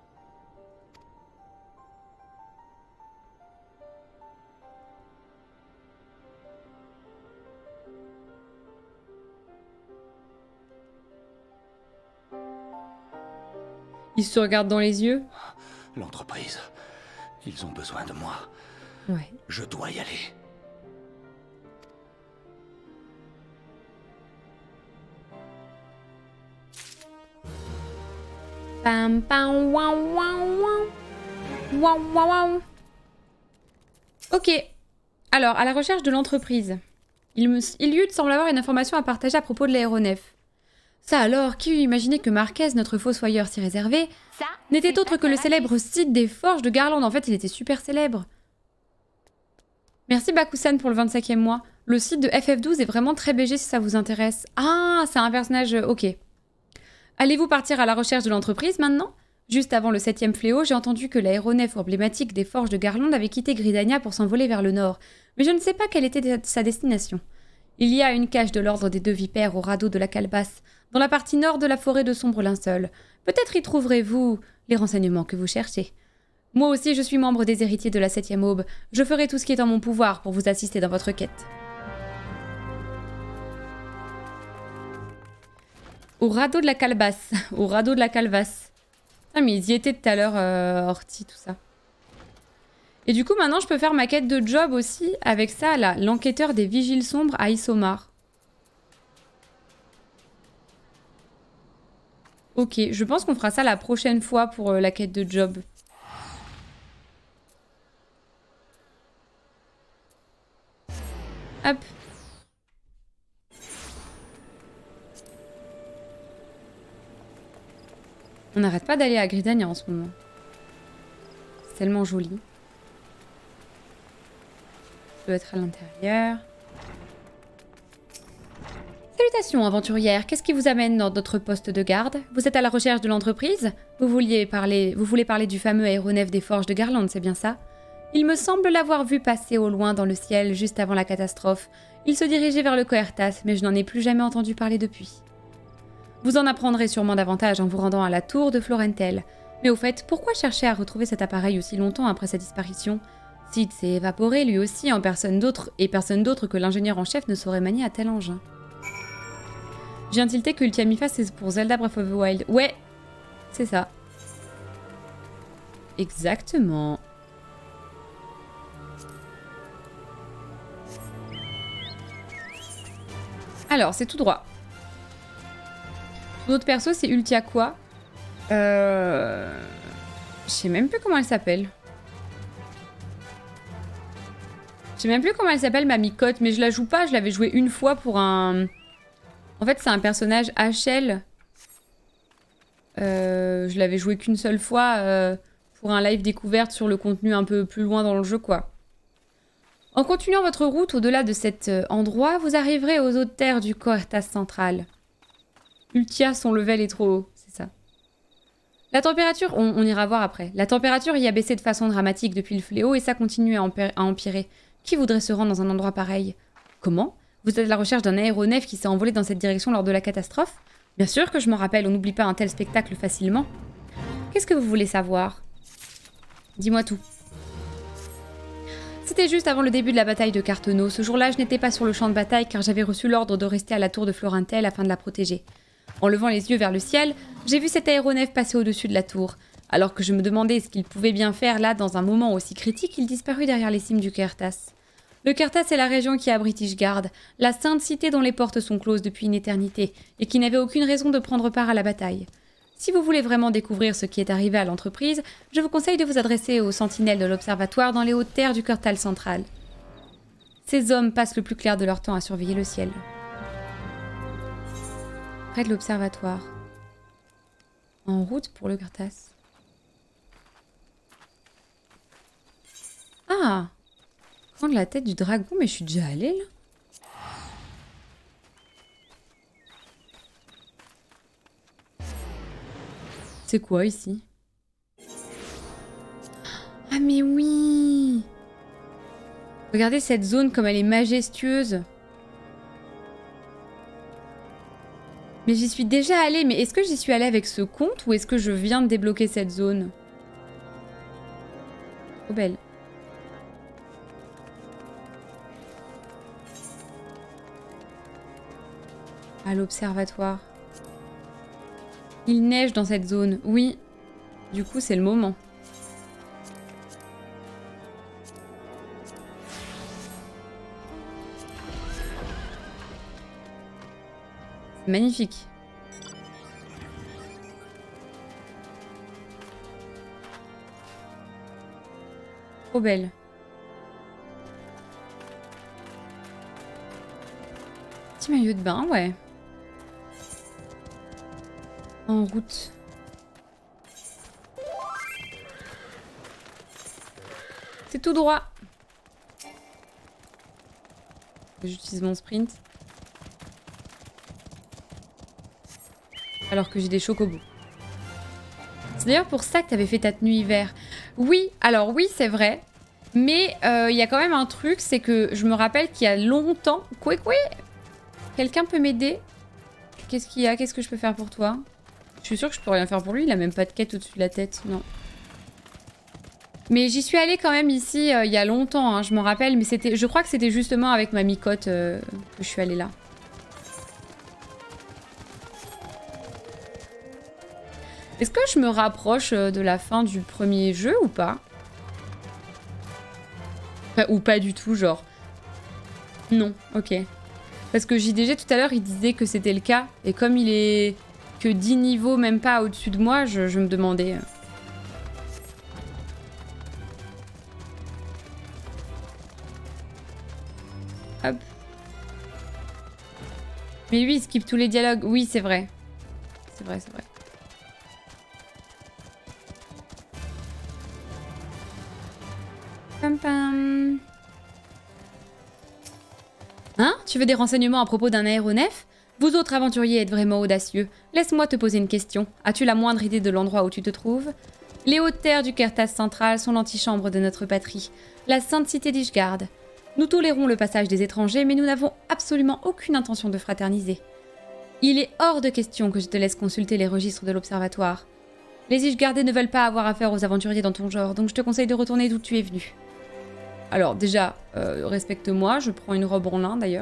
Ils se regardent dans les yeux. L'entreprise. Ils ont besoin de moi. Ouais. Je dois y aller. Pam pam waouh waouh waouh. Waouh waouh waouh. Ok. Alors, à la recherche de l'entreprise. Iliud semble avoir une information à partager à propos de l'aéronef. Ça alors, qui eût imaginé que Marquez, notre fossoyeur si réservé, n'était autre que le célèbre site des forges de Garland. En fait, il était super célèbre. Merci Bakusan pour le 25e mois. Le site de FF12 est vraiment très BG si ça vous intéresse. Ah, c'est un personnage... Ok. Allez-vous partir à la recherche de l'entreprise maintenant? Juste avant le 7e fléau, j'ai entendu que l'aéronef emblématique des forges de Garland avait quitté Gridania pour s'envoler vers le nord. Mais je ne sais pas quelle était sa destination. Il y a une cache de l'ordre des deux vipères au radeau de la calebasse, dans la partie nord de la forêt de sombre linceul. Peut-être y trouverez-vous les renseignements que vous cherchez. Moi aussi, je suis membre des héritiers de la 7e aube. Je ferai tout ce qui est en mon pouvoir pour vous assister dans votre quête. Au radeau de la calebasse. Au radeau de la calebasse. Ah, mais ils y étaient tout à l'heure, Horty, tout ça. Et du coup, maintenant, je peux faire ma quête de job aussi avec ça, là. L'enquêteur des vigiles sombres à Isomar. Ok, je pense qu'on fera ça la prochaine fois pour la quête de job. Hop. On n'arrête pas d'aller à Gridania en ce moment. C'est tellement joli. Je dois être à l'intérieur. Salutations, aventurière. Qu'est-ce qui vous amène dans notre poste de garde? Vous êtes à la recherche de l'entreprise? Vous voulez parler du fameux aéronef des forges de Garland, c'est bien ça? Il me semble l'avoir vu passer au loin dans le ciel juste avant la catastrophe. Il se dirigeait vers le Coertas, mais je n'en ai plus jamais entendu parler depuis. Vous en apprendrez sûrement davantage en vous rendant à la tour de Florentel. Mais au fait, pourquoi chercher à retrouver cet appareil aussi longtemps après sa disparition? Sid s'est évaporé lui aussi en personne d'autre, et personne d'autre que l'ingénieur en chef ne saurait manier un tel engin. Je viens de tilter que Ultiamifa c'est pour Zelda Breath of the Wild. Ouais, c'est ça. Exactement. Alors, c'est tout droit. L'autre perso, c'est Ultia quoi? Je sais même plus comment elle s'appelle. Je sais même plus comment elle s'appelle, ma micotte, mais je la joue pas, je l'avais jouée une fois pour un... En fait, c'est un personnage HL. Je l'avais joué qu'une seule fois pour un live découverte sur le contenu un peu plus loin dans le jeu, quoi. En continuant votre route au-delà de cet endroit, vous arriverez aux hautes terres du Coertas central. Ultia, son level est trop haut, c'est ça. La température, on ira voir après. La température y a baissé de façon dramatique depuis le fléau et ça continue à empirer. Qui voudrait se rendre dans un endroit pareil? Comment? Vous êtes à la recherche d'un aéronef qui s'est envolé dans cette direction lors de la catastrophe? Bien sûr que je m'en rappelle, on n'oublie pas un tel spectacle facilement. Qu'est-ce que vous voulez savoir? Dis-moi tout. C'était juste avant le début de la bataille de Carteneau. Ce jour-là, je n'étais pas sur le champ de bataille car j'avais reçu l'ordre de rester à la tour de Florentel afin de la protéger. En levant les yeux vers le ciel, j'ai vu cet aéronef passer au-dessus de la tour. Alors que je me demandais ce qu'il pouvait bien faire là dans un moment aussi critique, il disparut derrière les cimes du Coertas. Le Coertas est la région qui abrite Ishgard, la sainte cité dont les portes sont closes depuis une éternité et qui n'avait aucune raison de prendre part à la bataille. Si vous voulez vraiment découvrir ce qui est arrivé à l'entreprise, je vous conseille de vous adresser aux sentinelles de l'observatoire dans les hautes terres du Coertas central. Ces hommes passent le plus clair de leur temps à surveiller le ciel. Près de l'observatoire. En route pour le Coertas. Ah! Prendre la tête du dragon, mais je suis déjà allée là. C'est quoi ici? Ah mais oui! Regardez cette zone comme elle est majestueuse. Mais j'y suis déjà allée, mais est-ce que j'y suis allée avec ce compte ou est-ce que je viens de débloquer cette zone? Trop belle. À l'observatoire. Il neige dans cette zone, oui. Du coup, c'est le moment. C'est magnifique. Trop belle. Petit maillot de bain, ouais. En route. C'est tout droit. J'utilise mon sprint. Alors que j'ai des chocobos. C'est d'ailleurs pour ça que t'avais fait ta tenue hiver. Oui, alors oui, c'est vrai. Mais il y a quand même un truc, c'est que je me rappelle qu'il y a longtemps... Quoi. Quelqu'un peut m'aider? Qu'est-ce qu'il y a? Qu'est-ce que je peux faire pour toi? Je suis sûre que je peux rien faire pour lui, il a même pas de quête au-dessus de la tête, non. Mais j'y suis allée quand même ici il y a longtemps, hein, je m'en rappelle, mais c'était, je crois que c'était justement avec ma micotte que je suis allée là. Est-ce que je me rapproche de la fin du premier jeu ou pas? Enfin, ou pas du tout, genre. Non, ok. Parce que JDG tout à l'heure, il disait que c'était le cas, et comme il est... que 10 niveaux, même pas au-dessus de moi, je me demandais. Hop. Mais lui, il skip tous les dialogues. Oui, c'est vrai. C'est vrai, c'est vrai. Pam pam. Hein? Tu veux des renseignements à propos d'un aéronef? Vous autres aventuriers êtes vraiment audacieux. Laisse-moi te poser une question. As-tu la moindre idée de l'endroit où tu te trouves? Les hautes terres du Kertas central sont l'antichambre de notre patrie, la sainte cité d'Ishgard. Nous tolérons le passage des étrangers, mais nous n'avons absolument aucune intention de fraterniser. Il est hors de question que je te laisse consulter les registres de l'observatoire. Les Ishgardais ne veulent pas avoir affaire aux aventuriers dans ton genre, donc je te conseille de retourner d'où tu es venu. Alors déjà, respecte-moi, je prends une robe en lin d'ailleurs.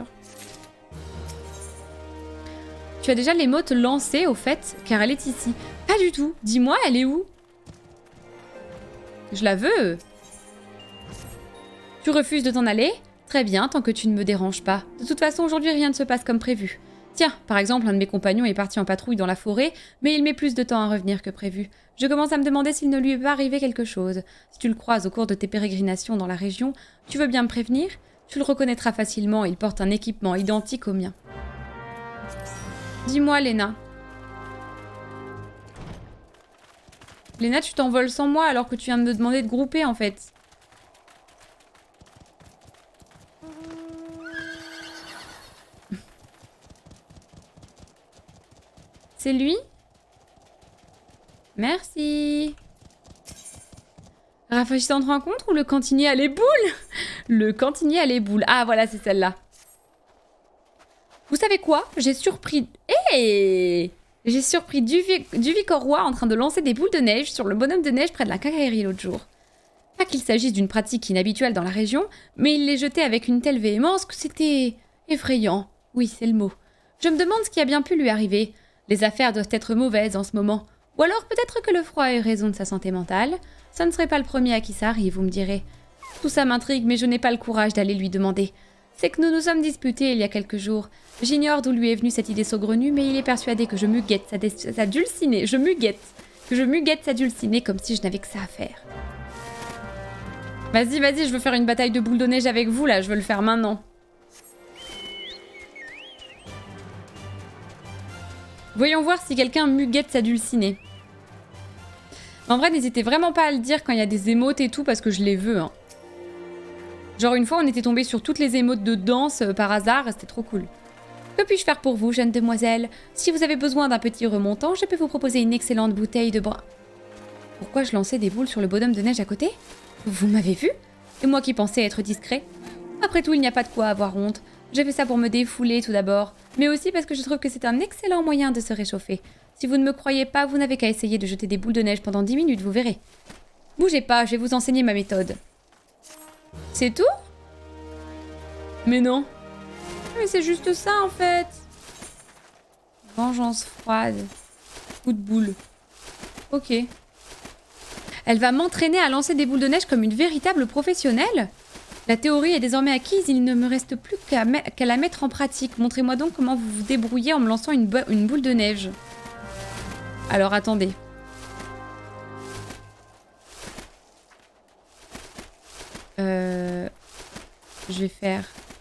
Tu as déjà l'émote lancée au fait, car elle est ici. Pas du tout, dis-moi, elle est où? Je la veux. Tu refuses de t'en aller? Très bien, tant que tu ne me déranges pas. De toute façon, aujourd'hui, rien ne se passe comme prévu. Tiens, par exemple, un de mes compagnons est parti en patrouille dans la forêt, mais il met plus de temps à revenir que prévu. Je commence à me demander s'il ne lui est pas arrivé quelque chose. Si tu le croises au cours de tes pérégrinations dans la région, tu veux bien me prévenir? Tu le reconnaîtras facilement, il porte un équipement identique au mien. Dis-moi, Léna. Léna, tu t'envoles sans moi alors que tu viens de me demander de grouper, en fait. C'est lui? Merci. Rafraîchissante rencontre ou le cantinier à les boules? Le cantinier à les boules. Ah, voilà, c'est celle-là. Vous savez quoi? J'ai surpris... Hey! J'ai surpris Duvik Roi en train de lancer des boules de neige sur le bonhomme de neige près de la quincaillerie l'autre jour. Pas qu'il s'agisse d'une pratique inhabituelle dans la région, mais il les jetait avec une telle véhémence que c'était... effrayant. Oui, c'est le mot. Je me demande ce qui a bien pu lui arriver. Les affaires doivent être mauvaises en ce moment. Ou alors peut-être que le froid a eu raison de sa santé mentale. Ça ne serait pas le premier à qui ça arrive, vous me direz. Tout ça m'intrigue, mais je n'ai pas le courage d'aller lui demander. C'est que nous nous sommes disputés il y a quelques jours. J'ignore d'où lui est venue cette idée saugrenue, mais il est persuadé que je muguette sa dulcinée. Que je muguette sa dulcinée comme si je n'avais que ça à faire. Vas-y, vas-y, je veux faire une bataille de boules de neige avec vous, là. Je veux le faire maintenant. Voyons voir si quelqu'un muguette sa dulcinée. En vrai, n'hésitez vraiment pas à le dire quand il y a des émotes et tout, parce que je les veux, hein. Genre une fois, on était tombé sur toutes les émotes de danse par hasard, c'était trop cool. Que puis-je faire pour vous, jeune demoiselle? Si vous avez besoin d'un petit remontant, je peux vous proposer une excellente bouteille de brun. Pourquoi je lançais des boules sur le bonhomme de neige à côté? Vous m'avez vu? Et moi qui pensais être discret? Après tout, il n'y a pas de quoi avoir honte. J'ai fait ça pour me défouler tout d'abord, mais aussi parce que je trouve que c'est un excellent moyen de se réchauffer. Si vous ne me croyez pas, vous n'avez qu'à essayer de jeter des boules de neige pendant 10 minutes, vous verrez. Bougez pas, je vais vous enseigner ma méthode. C'est tout? Mais non. Mais c'est juste ça en fait. Vengeance froide. Coup de boule. Ok. Elle va m'entraîner à lancer des boules de neige comme une véritable professionnelle? La théorie est désormais acquise, il ne me reste plus qu'à la mettre en pratique. Montrez-moi donc comment vous vous débrouillez en me lançant une boule de neige. Alors attendez. Je vais faire...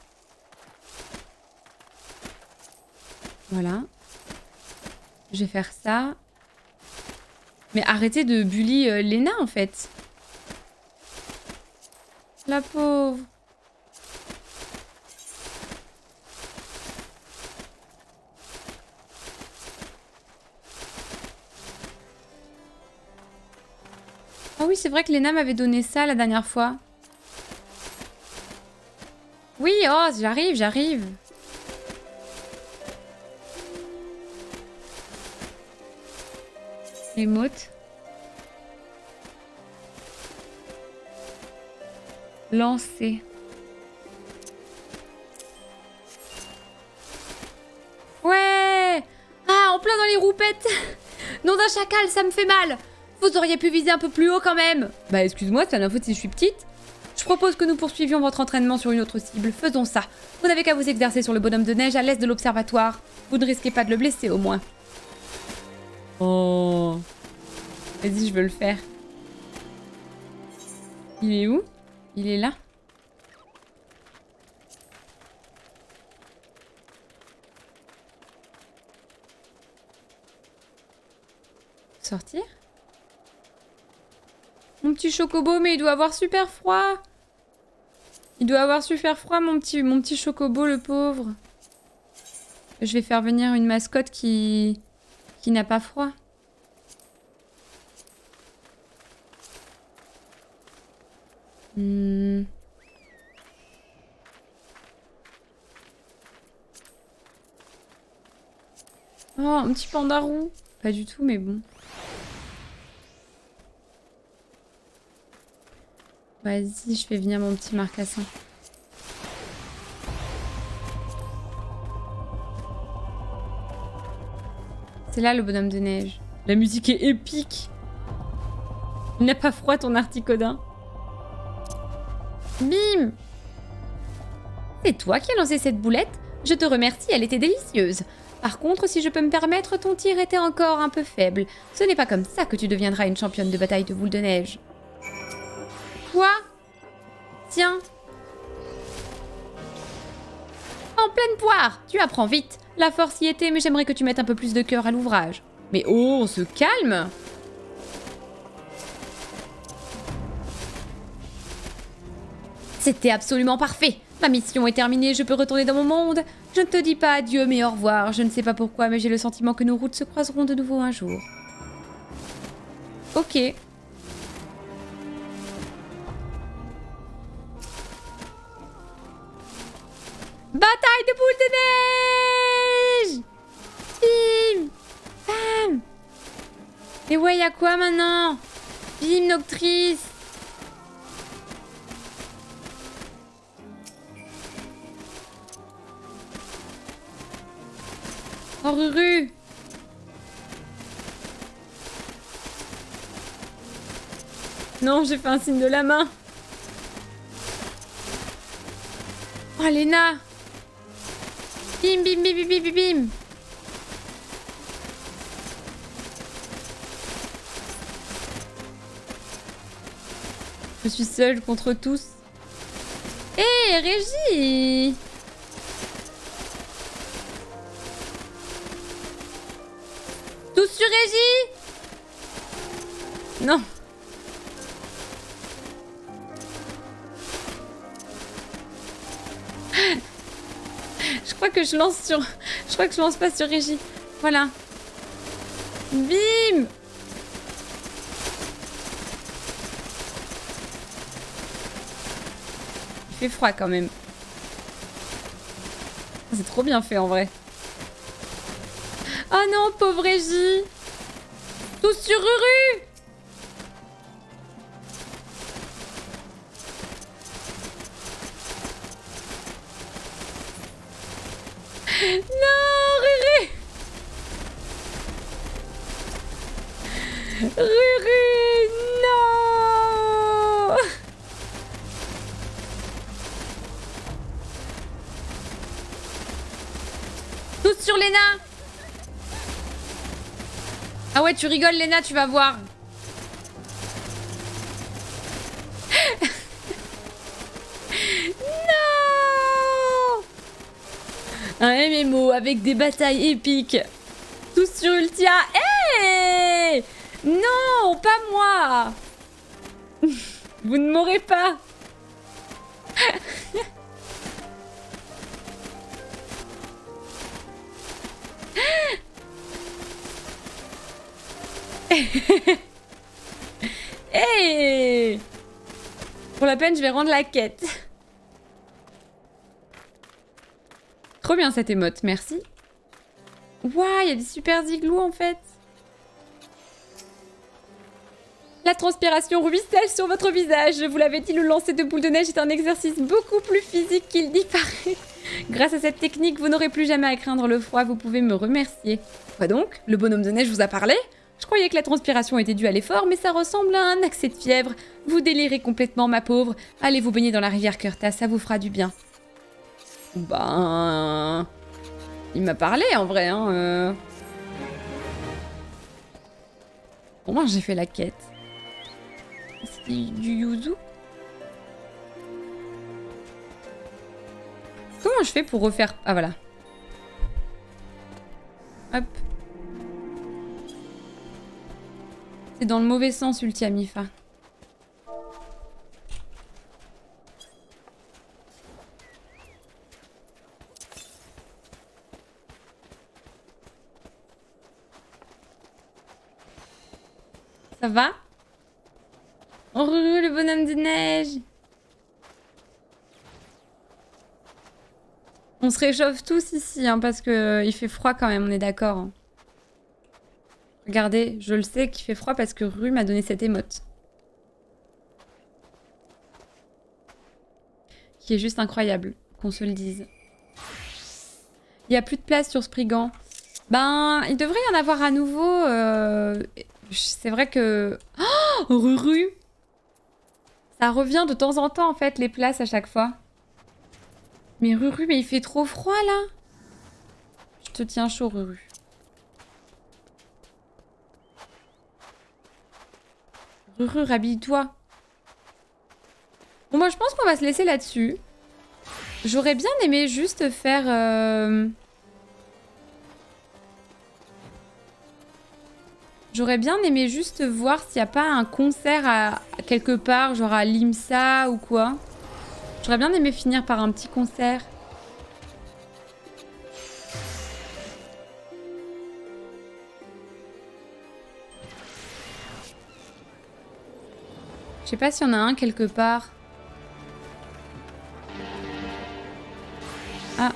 Voilà. Je vais faire ça. Mais arrêtez de bully Léna en fait. La pauvre. Ah oui, c'est vrai que Léna m'avait donné ça la dernière fois. Oui, oh, j'arrive. Émote. Lancer. Ouais! Ah, en plein dans les roupettes. Nom d'un chacal, ça me fait mal. Vous auriez pu viser un peu plus haut quand même. Bah excuse-moi, c'est la faute si je suis petite. Je propose que nous poursuivions votre entraînement sur une autre cible. Faisons ça. Vous n'avez qu'à vous exercer sur le bonhomme de neige à l'est de l'observatoire. Vous ne risquez pas de le blesser au moins. Oh. Vas-y, je veux le faire. Il est où? Il est là. Sortir? Mon petit chocobo, mais il doit avoir super froid. Il doit avoir super froid, mon petit chocobo, le pauvre. Je vais faire venir une mascotte qui n'a pas froid. Oh, un petit panda roux. Pas du tout, mais bon. Vas-y, je fais venir mon petit marcassin. C'est là le bonhomme de neige. La musique est épique. Il n'a pas froid ton articodin. Bim! C'est toi qui as lancé cette boulette? Je te remercie, elle était délicieuse. Par contre, si je peux me permettre, ton tir était encore un peu faible. Ce n'est pas comme ça que tu deviendras une championne de bataille de boule de neige. Quoi? Tiens. En pleine poire! Tu apprends vite. La force y était, mais j'aimerais que tu mettes un peu plus de cœur à l'ouvrage. Mais oh, on se calme! C'était absolument parfait. Ma mission est terminée, je peux retourner dans mon monde. Je ne te dis pas adieu, mais au revoir. Je ne sais pas pourquoi, mais j'ai le sentiment que nos routes se croiseront de nouveau un jour. Ok. Bataille de boules de neige! Bim! Bam! Et ouais, y'a quoi maintenant? Bim, Noctrice! Oh, Ruru! Non, j'ai fait un signe de la main. Oh, Léna! Bim, bim, bim, bim, bim, bim! Je suis seule contre tous. Hé, Régie! Tous sur Régie! Non. Je crois que je lance sur... Je crois que je lance pas sur Régie. Voilà. Bim! Il fait froid quand même. C'est trop bien fait en vrai. Oh non, pauvre Régie! Tous sur Ruru! Non, Ruru! Ruru, non! Tous sur Léna! Ah ouais, tu rigoles, Léna, tu vas voir. Non! Un MMO avec des batailles épiques. Tous sur Ultia. Hé! Non, pas moi. Vous ne m'aurez pas. Hey! Pour la peine, je vais rendre la quête. Trop bien cette émote, merci. Waouh, il y a des super igloos en fait. La transpiration ruisselle sur votre visage. Je vous l'avais dit, le lancer de boules de neige est un exercice beaucoup plus physique qu'il n'y paraît. Grâce à cette technique, vous n'aurez plus jamais à craindre le froid, vous pouvez me remercier. Quoi donc? Le bonhomme de neige vous a parlé? Je croyais que la transpiration était due à l'effort, mais ça ressemble à un accès de fièvre. Vous délirez complètement, ma pauvre. Allez vous baigner dans la rivière Curta, ça vous fera du bien. Ben... Il m'a parlé, en vrai, hein. Au moins, j'ai fait la quête. C'est du yuzu? Comment je fais pour refaire... Ah, voilà. Hop. C'est dans le mauvais sens, Ultiamifa. Ça va? Oh, le bonhomme de neige! On se réchauffe tous ici, hein, parce que il fait froid quand même, on est d'accord. Hein. Regardez, je le sais qu'il fait froid parce que Rue m'a donné cette émote. Qui est juste incroyable, qu'on se le dise. Il n'y a plus de place sur Spriggan. Ben, il devrait y en avoir à nouveau. C'est vrai que... Oh, Ruru! Ça revient de temps en temps, en fait, les places à chaque fois. Mais Ruru, mais il fait trop froid, là. Je te tiens chaud, Ruru. Ruru, rhabille-toi. Bon, moi, je pense qu'on va se laisser là-dessus. J'aurais bien aimé juste faire... J'aurais bien aimé juste voir s'il n'y a pas un concert à quelque part, genre à l'IMSA ou quoi. J'aurais bien aimé finir par un petit concert. Je sais pas s'il y en a un quelque part. Ah.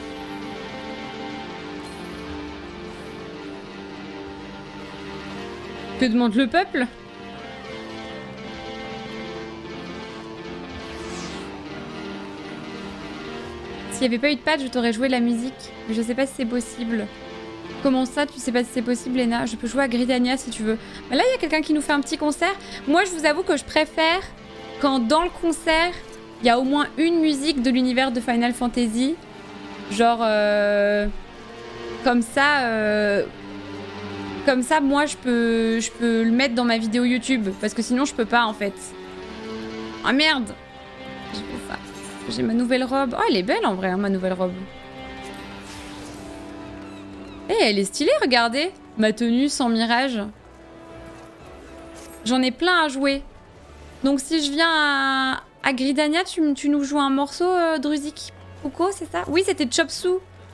Que demande le peuple? S'il n'y avait pas eu de patch, je t'aurais joué la musique. Mais je sais pas si c'est possible. Comment ça, tu sais pas si c'est possible, Léna? Je peux jouer à Gridania si tu veux. Mais là, il y a quelqu'un qui nous fait un petit concert. Moi, je vous avoue que je préfère quand dans le concert, il y a au moins une musique de l'univers de Final Fantasy. Genre... Comme ça... Comme ça, moi, je peux le mettre dans ma vidéo YouTube. Parce que sinon, je peux pas, en fait. Ah, merde! J'ai fait ça. J'ai ma nouvelle robe. Oh, elle est belle, en vrai, hein, ma nouvelle robe. Eh, elle est stylée, regardez. Ma tenue sans mirage. J'en ai plein à jouer. Donc, si je viens à Gridania, tu nous joues un morceau, Druzik Puko, c'est ça? Oui, c'était Chopsu.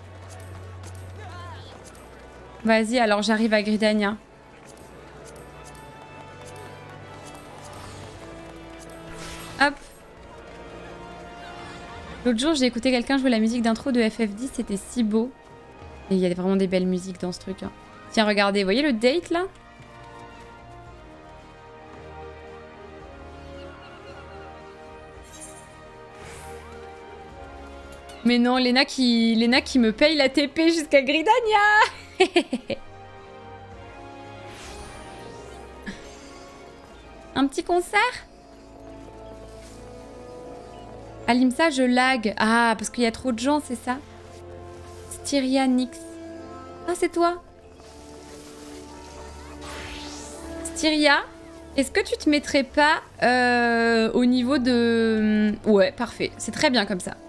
Vas-y, alors j'arrive à Gridania. Hop. L'autre jour, j'ai écouté quelqu'un jouer la musique d'intro de FF10, c'était si beau. Et il y a vraiment des belles musiques dans ce truc. Hein. Tiens, regardez, vous voyez le date là? Mais non, Léna qui me paye la TP jusqu'à Gridania. Un petit concert? À l'IMSA, je lag. Ah, parce qu'il y a trop de gens, c'est ça? Styria Nix. Ah, c'est toi? Styria, est-ce que tu te mettrais pas au niveau de... Ouais, parfait. C'est très bien comme ça.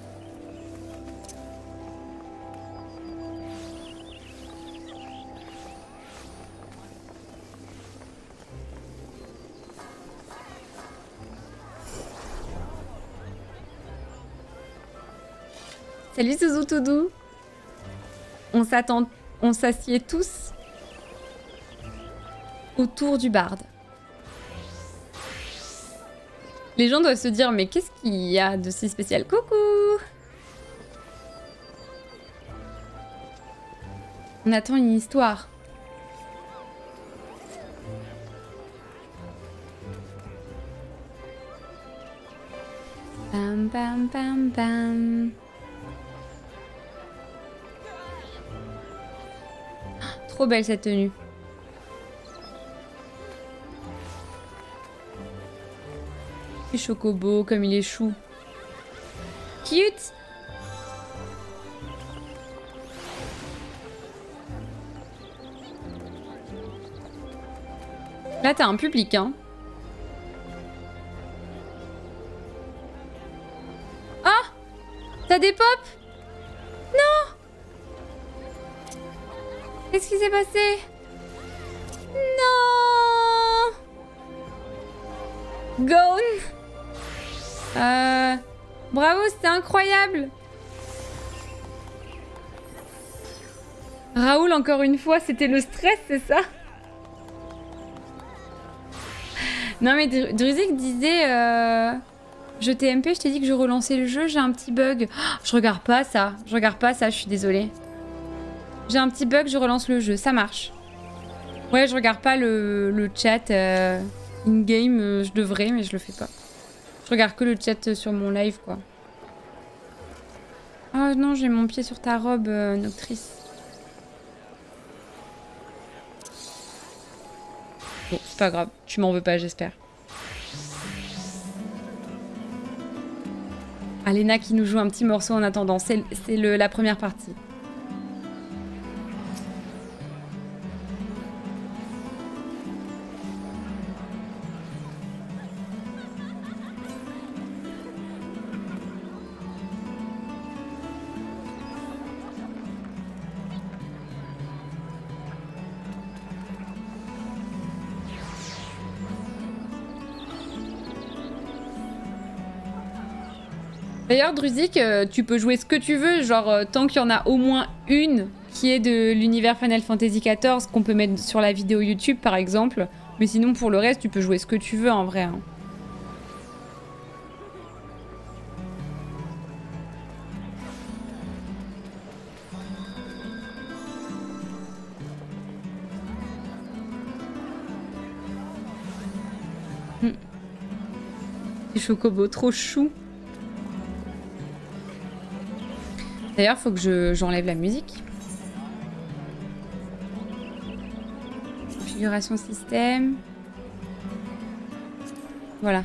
Salut Suzu Toudou. On s'assied tous autour du barde. Les gens doivent se dire, mais qu'est-ce qu'il y a de si spécial? Coucou! On attend une histoire. Bam bam bam bam. Trop belle cette tenue. Et Chocobo, comme il est chou. Cute! Là, t'as un public, hein. Ah! T'as des pop? Non! Qu'est-ce qui s'est passé? Non! Gone. Bravo, c'était incroyable. Raoul, encore une fois, c'était le stress, c'est ça? Non mais Druzik disait je t'ai MP, je t'ai dit que je relançais le jeu, j'ai un petit bug. Oh, je regarde pas ça, je suis désolée. J'ai un petit bug, je relance le jeu, ça marche. Ouais, je regarde pas le chat in-game, je devrais mais je le fais pas. Je regarde que le chat sur mon live quoi. Oh non, j'ai mon pied sur ta robe, Noctrice. Bon, c'est pas grave, tu m'en veux pas, j'espère. Alena qui nous joue un petit morceau en attendant, c'est la première partie. D'ailleurs, Druzik, tu peux jouer ce que tu veux, genre tant qu'il y en a au moins une qui est de l'univers Final Fantasy XIV qu'on peut mettre sur la vidéo YouTube par exemple. Mais sinon, pour le reste, tu peux jouer ce que tu veux en vrai. Hein. Les chocobos, trop chou. D'ailleurs, faut que j'enlève la musique. Configuration système. Voilà.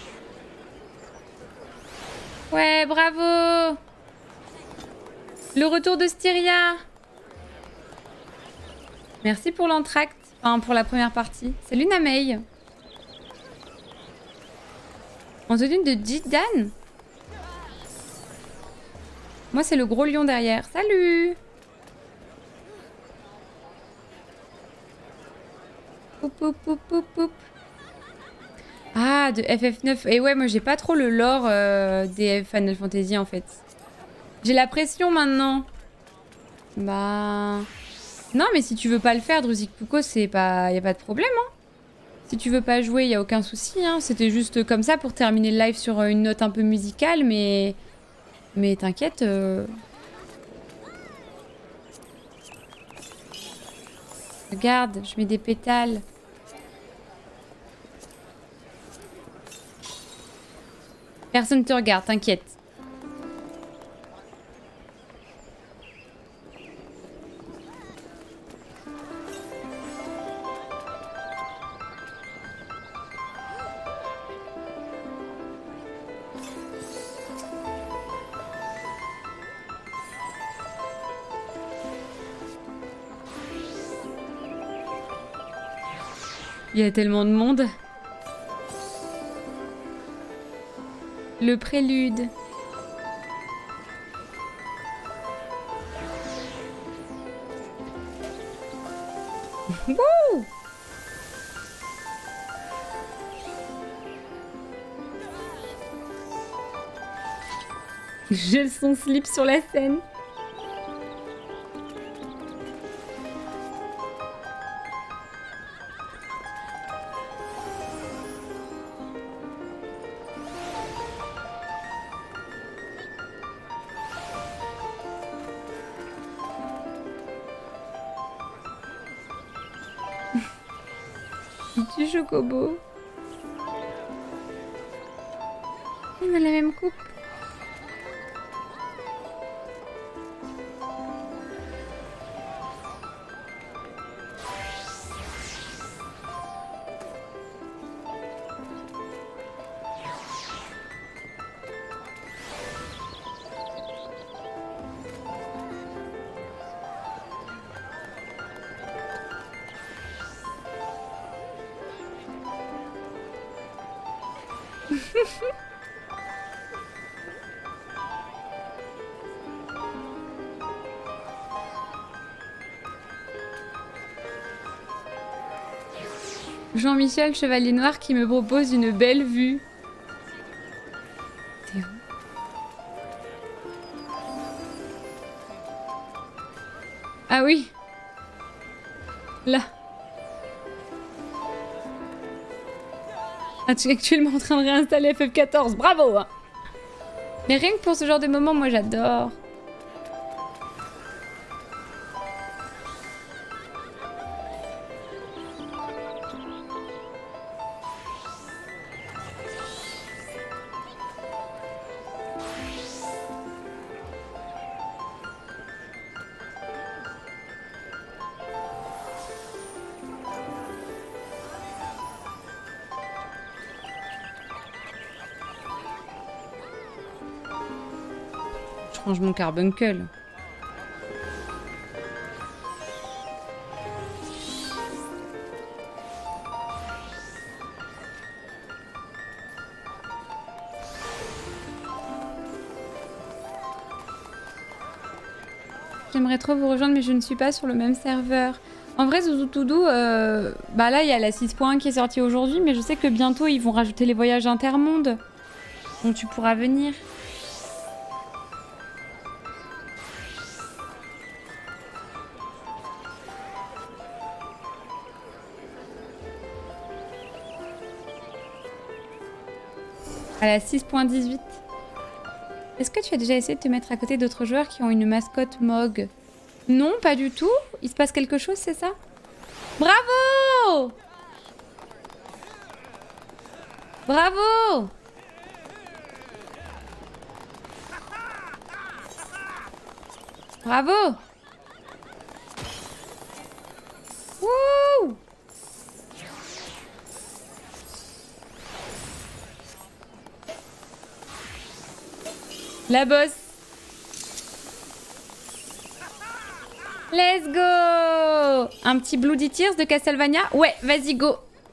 Ouais, bravo! Le retour de Styria! Merci pour l'entracte. Enfin, pour la première partie. Salut Namei! En tenue de Jidan? Moi, c'est le gros lion derrière. Salut! Poup, poup, poup, poup, poup. Ah, de FF9. Et ouais, moi, j'ai pas trop le lore des Final Fantasy, en fait. J'ai la pression, maintenant. Bah... Non, mais si tu veux pas le faire, Druzik Puko, c'est pas... Y a pas de problème, hein. Si tu veux pas jouer, y a aucun souci, hein. C'était juste comme ça pour terminer le live sur une note un peu musicale, mais... Mais t'inquiète. Regarde, je mets des pétales. Personne te regarde, t'inquiète. Il y a tellement de monde. Le prélude. Wouh! J'ai son slip sur la scène. Du chocobo. Il a la même coupe. Jean-Michel, Chevalier Noir, qui me propose une belle vue. T'es où? Ah oui. Là. Ah, tu es actuellement en train de réinstaller FF14. Bravo hein. Mais rien que pour ce genre de moment, moi j'adore. Je range mon carbuncle. J'aimerais trop vous rejoindre mais je ne suis pas sur le même serveur. En vrai Zuzutoudou, bah là il y a la 6.1 qui est sortie aujourd'hui mais je sais que bientôt ils vont rajouter les voyages intermondes. Donc tu pourras venir. À la 6.18. Est-ce que tu as déjà essayé de te mettre à côté d'autres joueurs qui ont une mascotte Mog? Non, pas du tout. Il se passe quelque chose, c'est ça? Bravo! Bravo! Bravo! Wouh! La bosse. Let's go! Un petit Bloody Tears de Castlevania? Ouais, vas-y, go!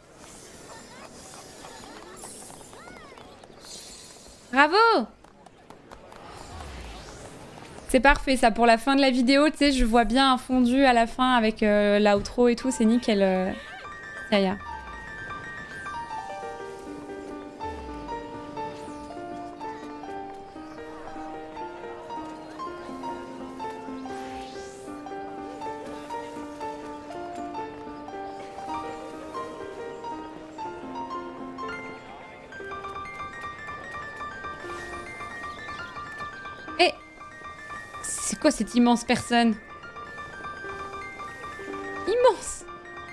Bravo! C'est parfait, ça, pour la fin de la vidéo, tu sais, je vois bien un fondu à la fin avec l'outro et tout, c'est nickel. Yaya. C'est quoi cette immense personne? Immense!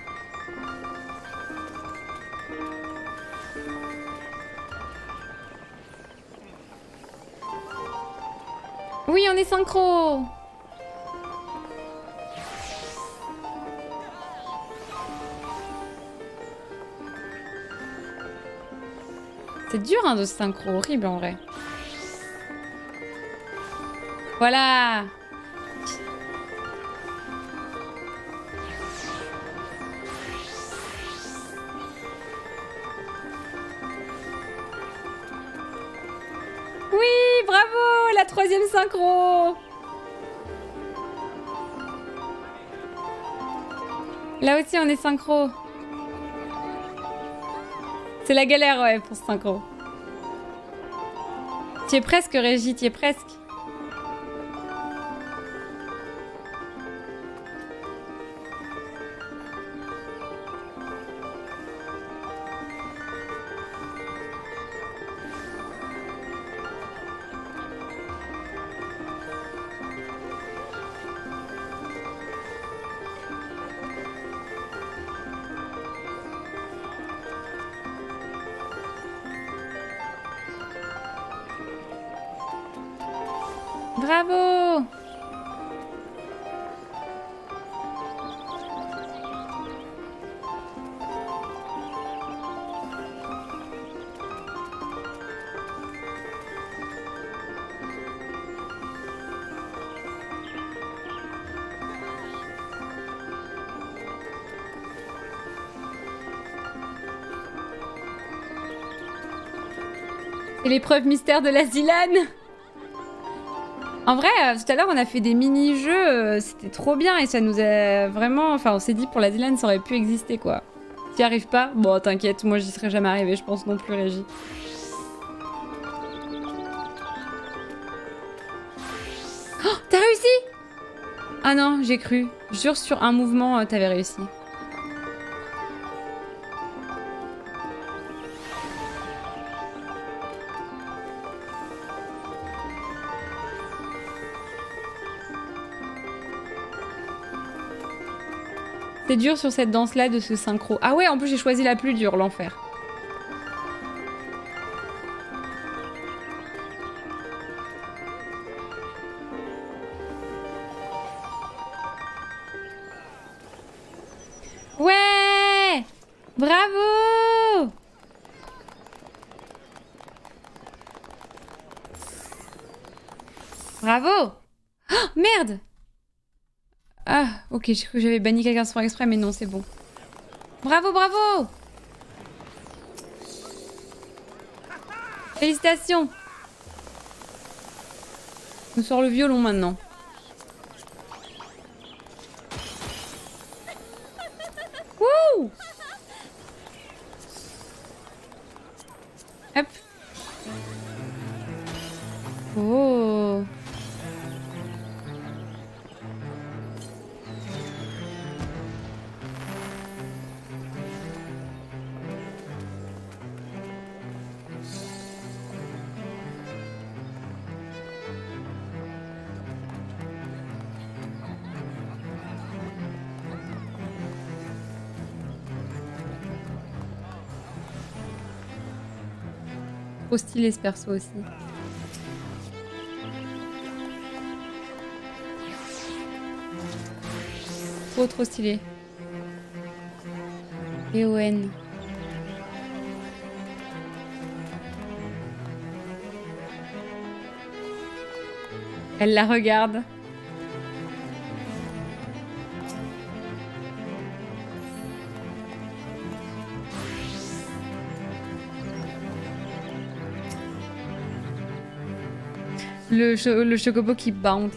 Oui, on est synchro! C'est dur hein, de synchro, horrible en vrai. Voilà. Oui, bravo, la 3e synchro. Là aussi, on est synchro. C'est la galère, ouais, pour ce synchro. Tu es presque, Régis, tu es presque. Bravo! C'est l'épreuve mystère de la Zilane. En vrai, tout à l'heure, on a fait des mini-jeux, c'était trop bien et ça nous a vraiment... Enfin, on s'est dit, pour la Zilane, ça aurait pu exister, quoi. S'il t'y arrives pas? Bon, t'inquiète, moi j'y serais jamais arrivée, je pense non plus, Régie. Oh, t'as réussi? Ah non, j'ai cru. Jure, sur un mouvement, t'avais réussi. C'est dur sur cette danse-là de ce synchro. Ah ouais, en plus j'ai choisi la plus dure, l'enfer. Ouais! Bravo! Bravo! Oh, merde! Ah, ok, j'ai cru que j'avais banni quelqu'un sans faire exprès, mais non, c'est bon. Bravo, bravo! Félicitations! On sort le violon maintenant. Wouh! Hop. Oh! Trop stylé ce perso aussi. Trop stylé. EON. Elle la regarde. Le chocobo qui bounce.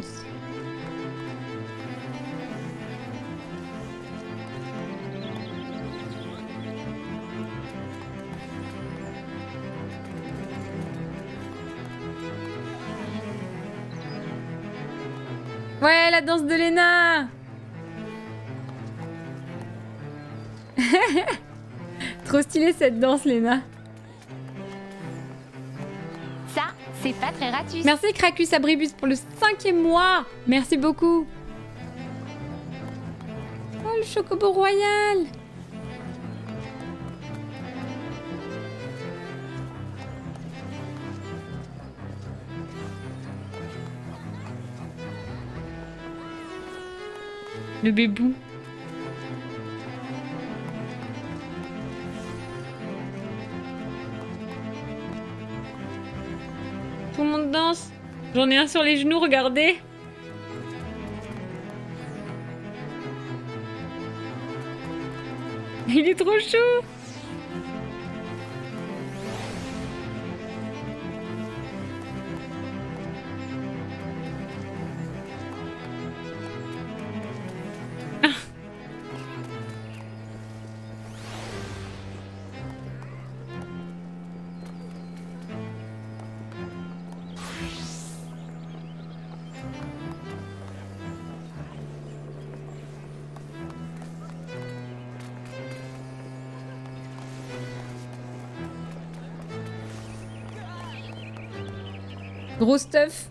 Ouais, la danse de Léna. Trop stylé cette danse, Léna. Ça, c'est pas très ratus. Merci Cracus Abribus pour le 5e mois. Merci beaucoup. Oh, le chocobo royal. Le bébou. Tout le monde danse. J'en ai un sur les genoux, regardez. Il est trop chaud. Gros stuff.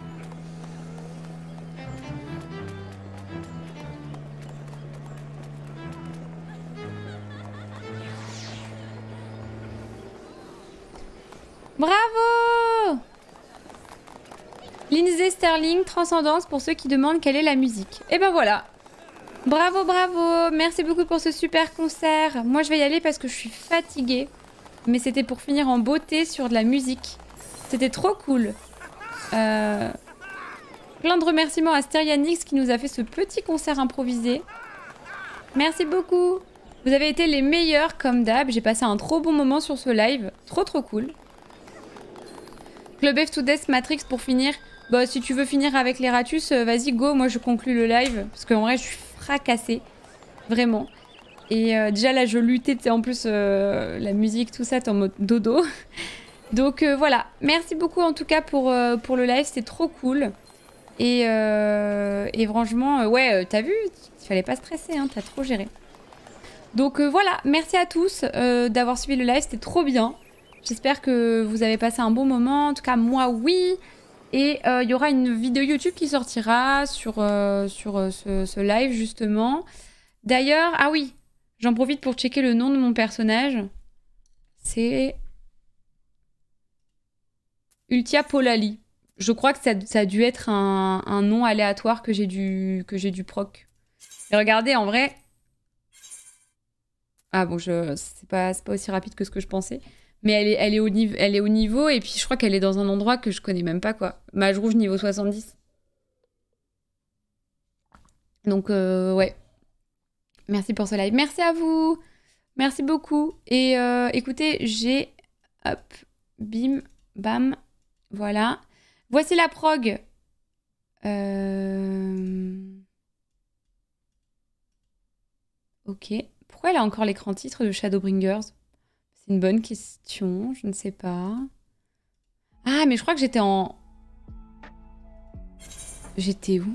Bravo! Lindsay Sterling, Transcendance, pour ceux qui demandent quelle est la musique. Et ben voilà. Bravo, bravo. Merci beaucoup pour ce super concert. Moi, je vais y aller parce que je suis fatiguée. Mais c'était pour finir en beauté sur de la musique. C'était trop cool. Plein de remerciements à Styrianix qui nous a fait ce petit concert improvisé. Merci beaucoup. Vous avez été les meilleurs comme d'hab. J'ai passé un trop bon moment sur ce live. Trop cool. Club F to Death Matrix pour finir. Bah si tu veux finir avec les ratus, vas-y go. Moi je conclue le live. Parce qu'en vrai je suis fracassée. Vraiment. Et déjà là, je luttais, tu sais, en plus, la musique, tout ça, t'es en mode dodo. Donc voilà, merci beaucoup en tout cas pour le live, c'était trop cool. Et franchement, ouais, t'as vu, il fallait pas stresser, hein, t'as trop géré. Donc voilà, merci à tous d'avoir suivi le live, c'était trop bien. J'espère que vous avez passé un bon moment, en tout cas moi oui. Et il y aura une vidéo YouTube qui sortira sur ce live justement. D'ailleurs, ah oui, j'en profite pour checker le nom de mon personnage. C'est Ultia Polali. Je crois que ça a dû être un nom aléatoire que j'ai dû proc. Et regardez, en vrai... Ah bon, c'est pas aussi rapide que ce que je pensais. Mais elle est au niveau et puis je crois qu'elle est dans un endroit que je connais même pas, quoi. Mage rouge niveau 70. Donc, ouais. Merci pour ce live. Merci à vous. Merci beaucoup. Et écoutez, j'ai... Hop. Bim. Bam. Voilà. Voici la prog. Ok. Pourquoi elle a encore l'écran titre de Shadowbringers? C'est une bonne question. Je ne sais pas. Ah, mais je crois que j'étais en... J'étais où?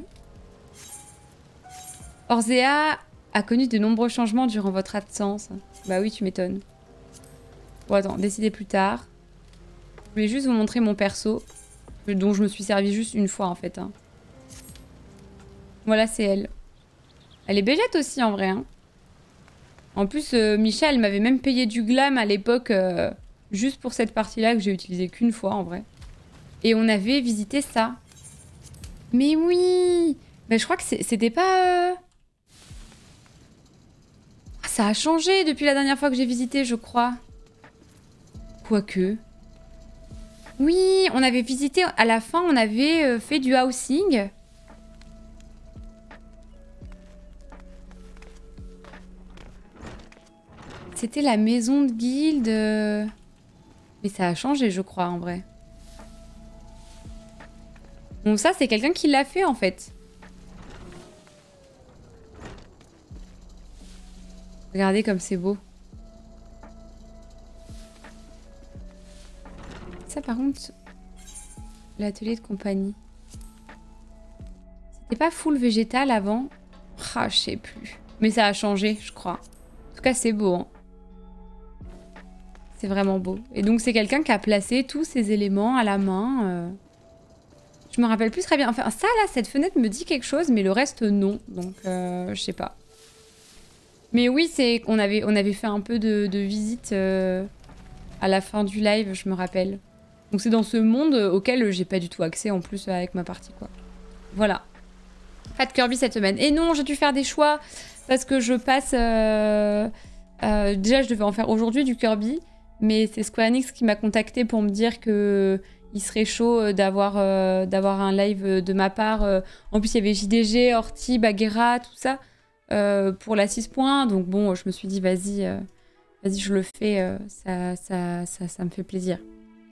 Orzea a connu de nombreux changements durant votre absence. Bah oui, tu m'étonnes. Bon, attends, décidez plus tard. Je voulais juste vous montrer mon perso, dont je me suis servi juste une fois, en fait. Hein. Voilà, c'est elle. Elle est bégette aussi, en vrai. Hein. En plus, Michel m'avait même payé du glam à l'époque, juste pour cette partie-là, que j'ai utilisée qu'une fois, en vrai. Et on avait visité ça. Mais oui! Ben, je crois que c'était pas... Ça a changé depuis la dernière fois que j'ai visité, je crois. Quoique... Oui, on avait visité, à la fin, on avait fait du housing. C'était la maison de guilde. Mais ça a changé, je crois, en vrai. Donc ça, c'est quelqu'un qui l'a fait, en fait. Regardez comme c'est beau. Ça, par contre, l'atelier de compagnie. C'était pas full végétal avant? Ah, je sais plus. Mais ça a changé, je crois. En tout cas, c'est beau. Hein. C'est vraiment beau. Et donc, c'est quelqu'un qui a placé tous ces éléments à la main. Je me rappelle plus très bien. Enfin, ça, là, cette fenêtre me dit quelque chose, mais le reste, non. Donc, je sais pas. Mais oui, c'est qu'on avait fait un peu de visite à la fin du live, je me rappelle. Donc c'est dans ce monde auquel j'ai pas du tout accès en plus avec ma partie, quoi. Voilà. Pas de Kirby cette semaine. Et non, j'ai dû faire des choix parce que je passe... déjà, je devais en faire aujourd'hui du Kirby, mais c'est Square Enix qui m'a contacté pour me dire que il serait chaud d'avoir un live de ma part. En plus, il y avait JDG, Horty, Bagheera, tout ça, pour la 6 points. Donc bon, je me suis dit, vas-y, je le fais, ça me fait plaisir.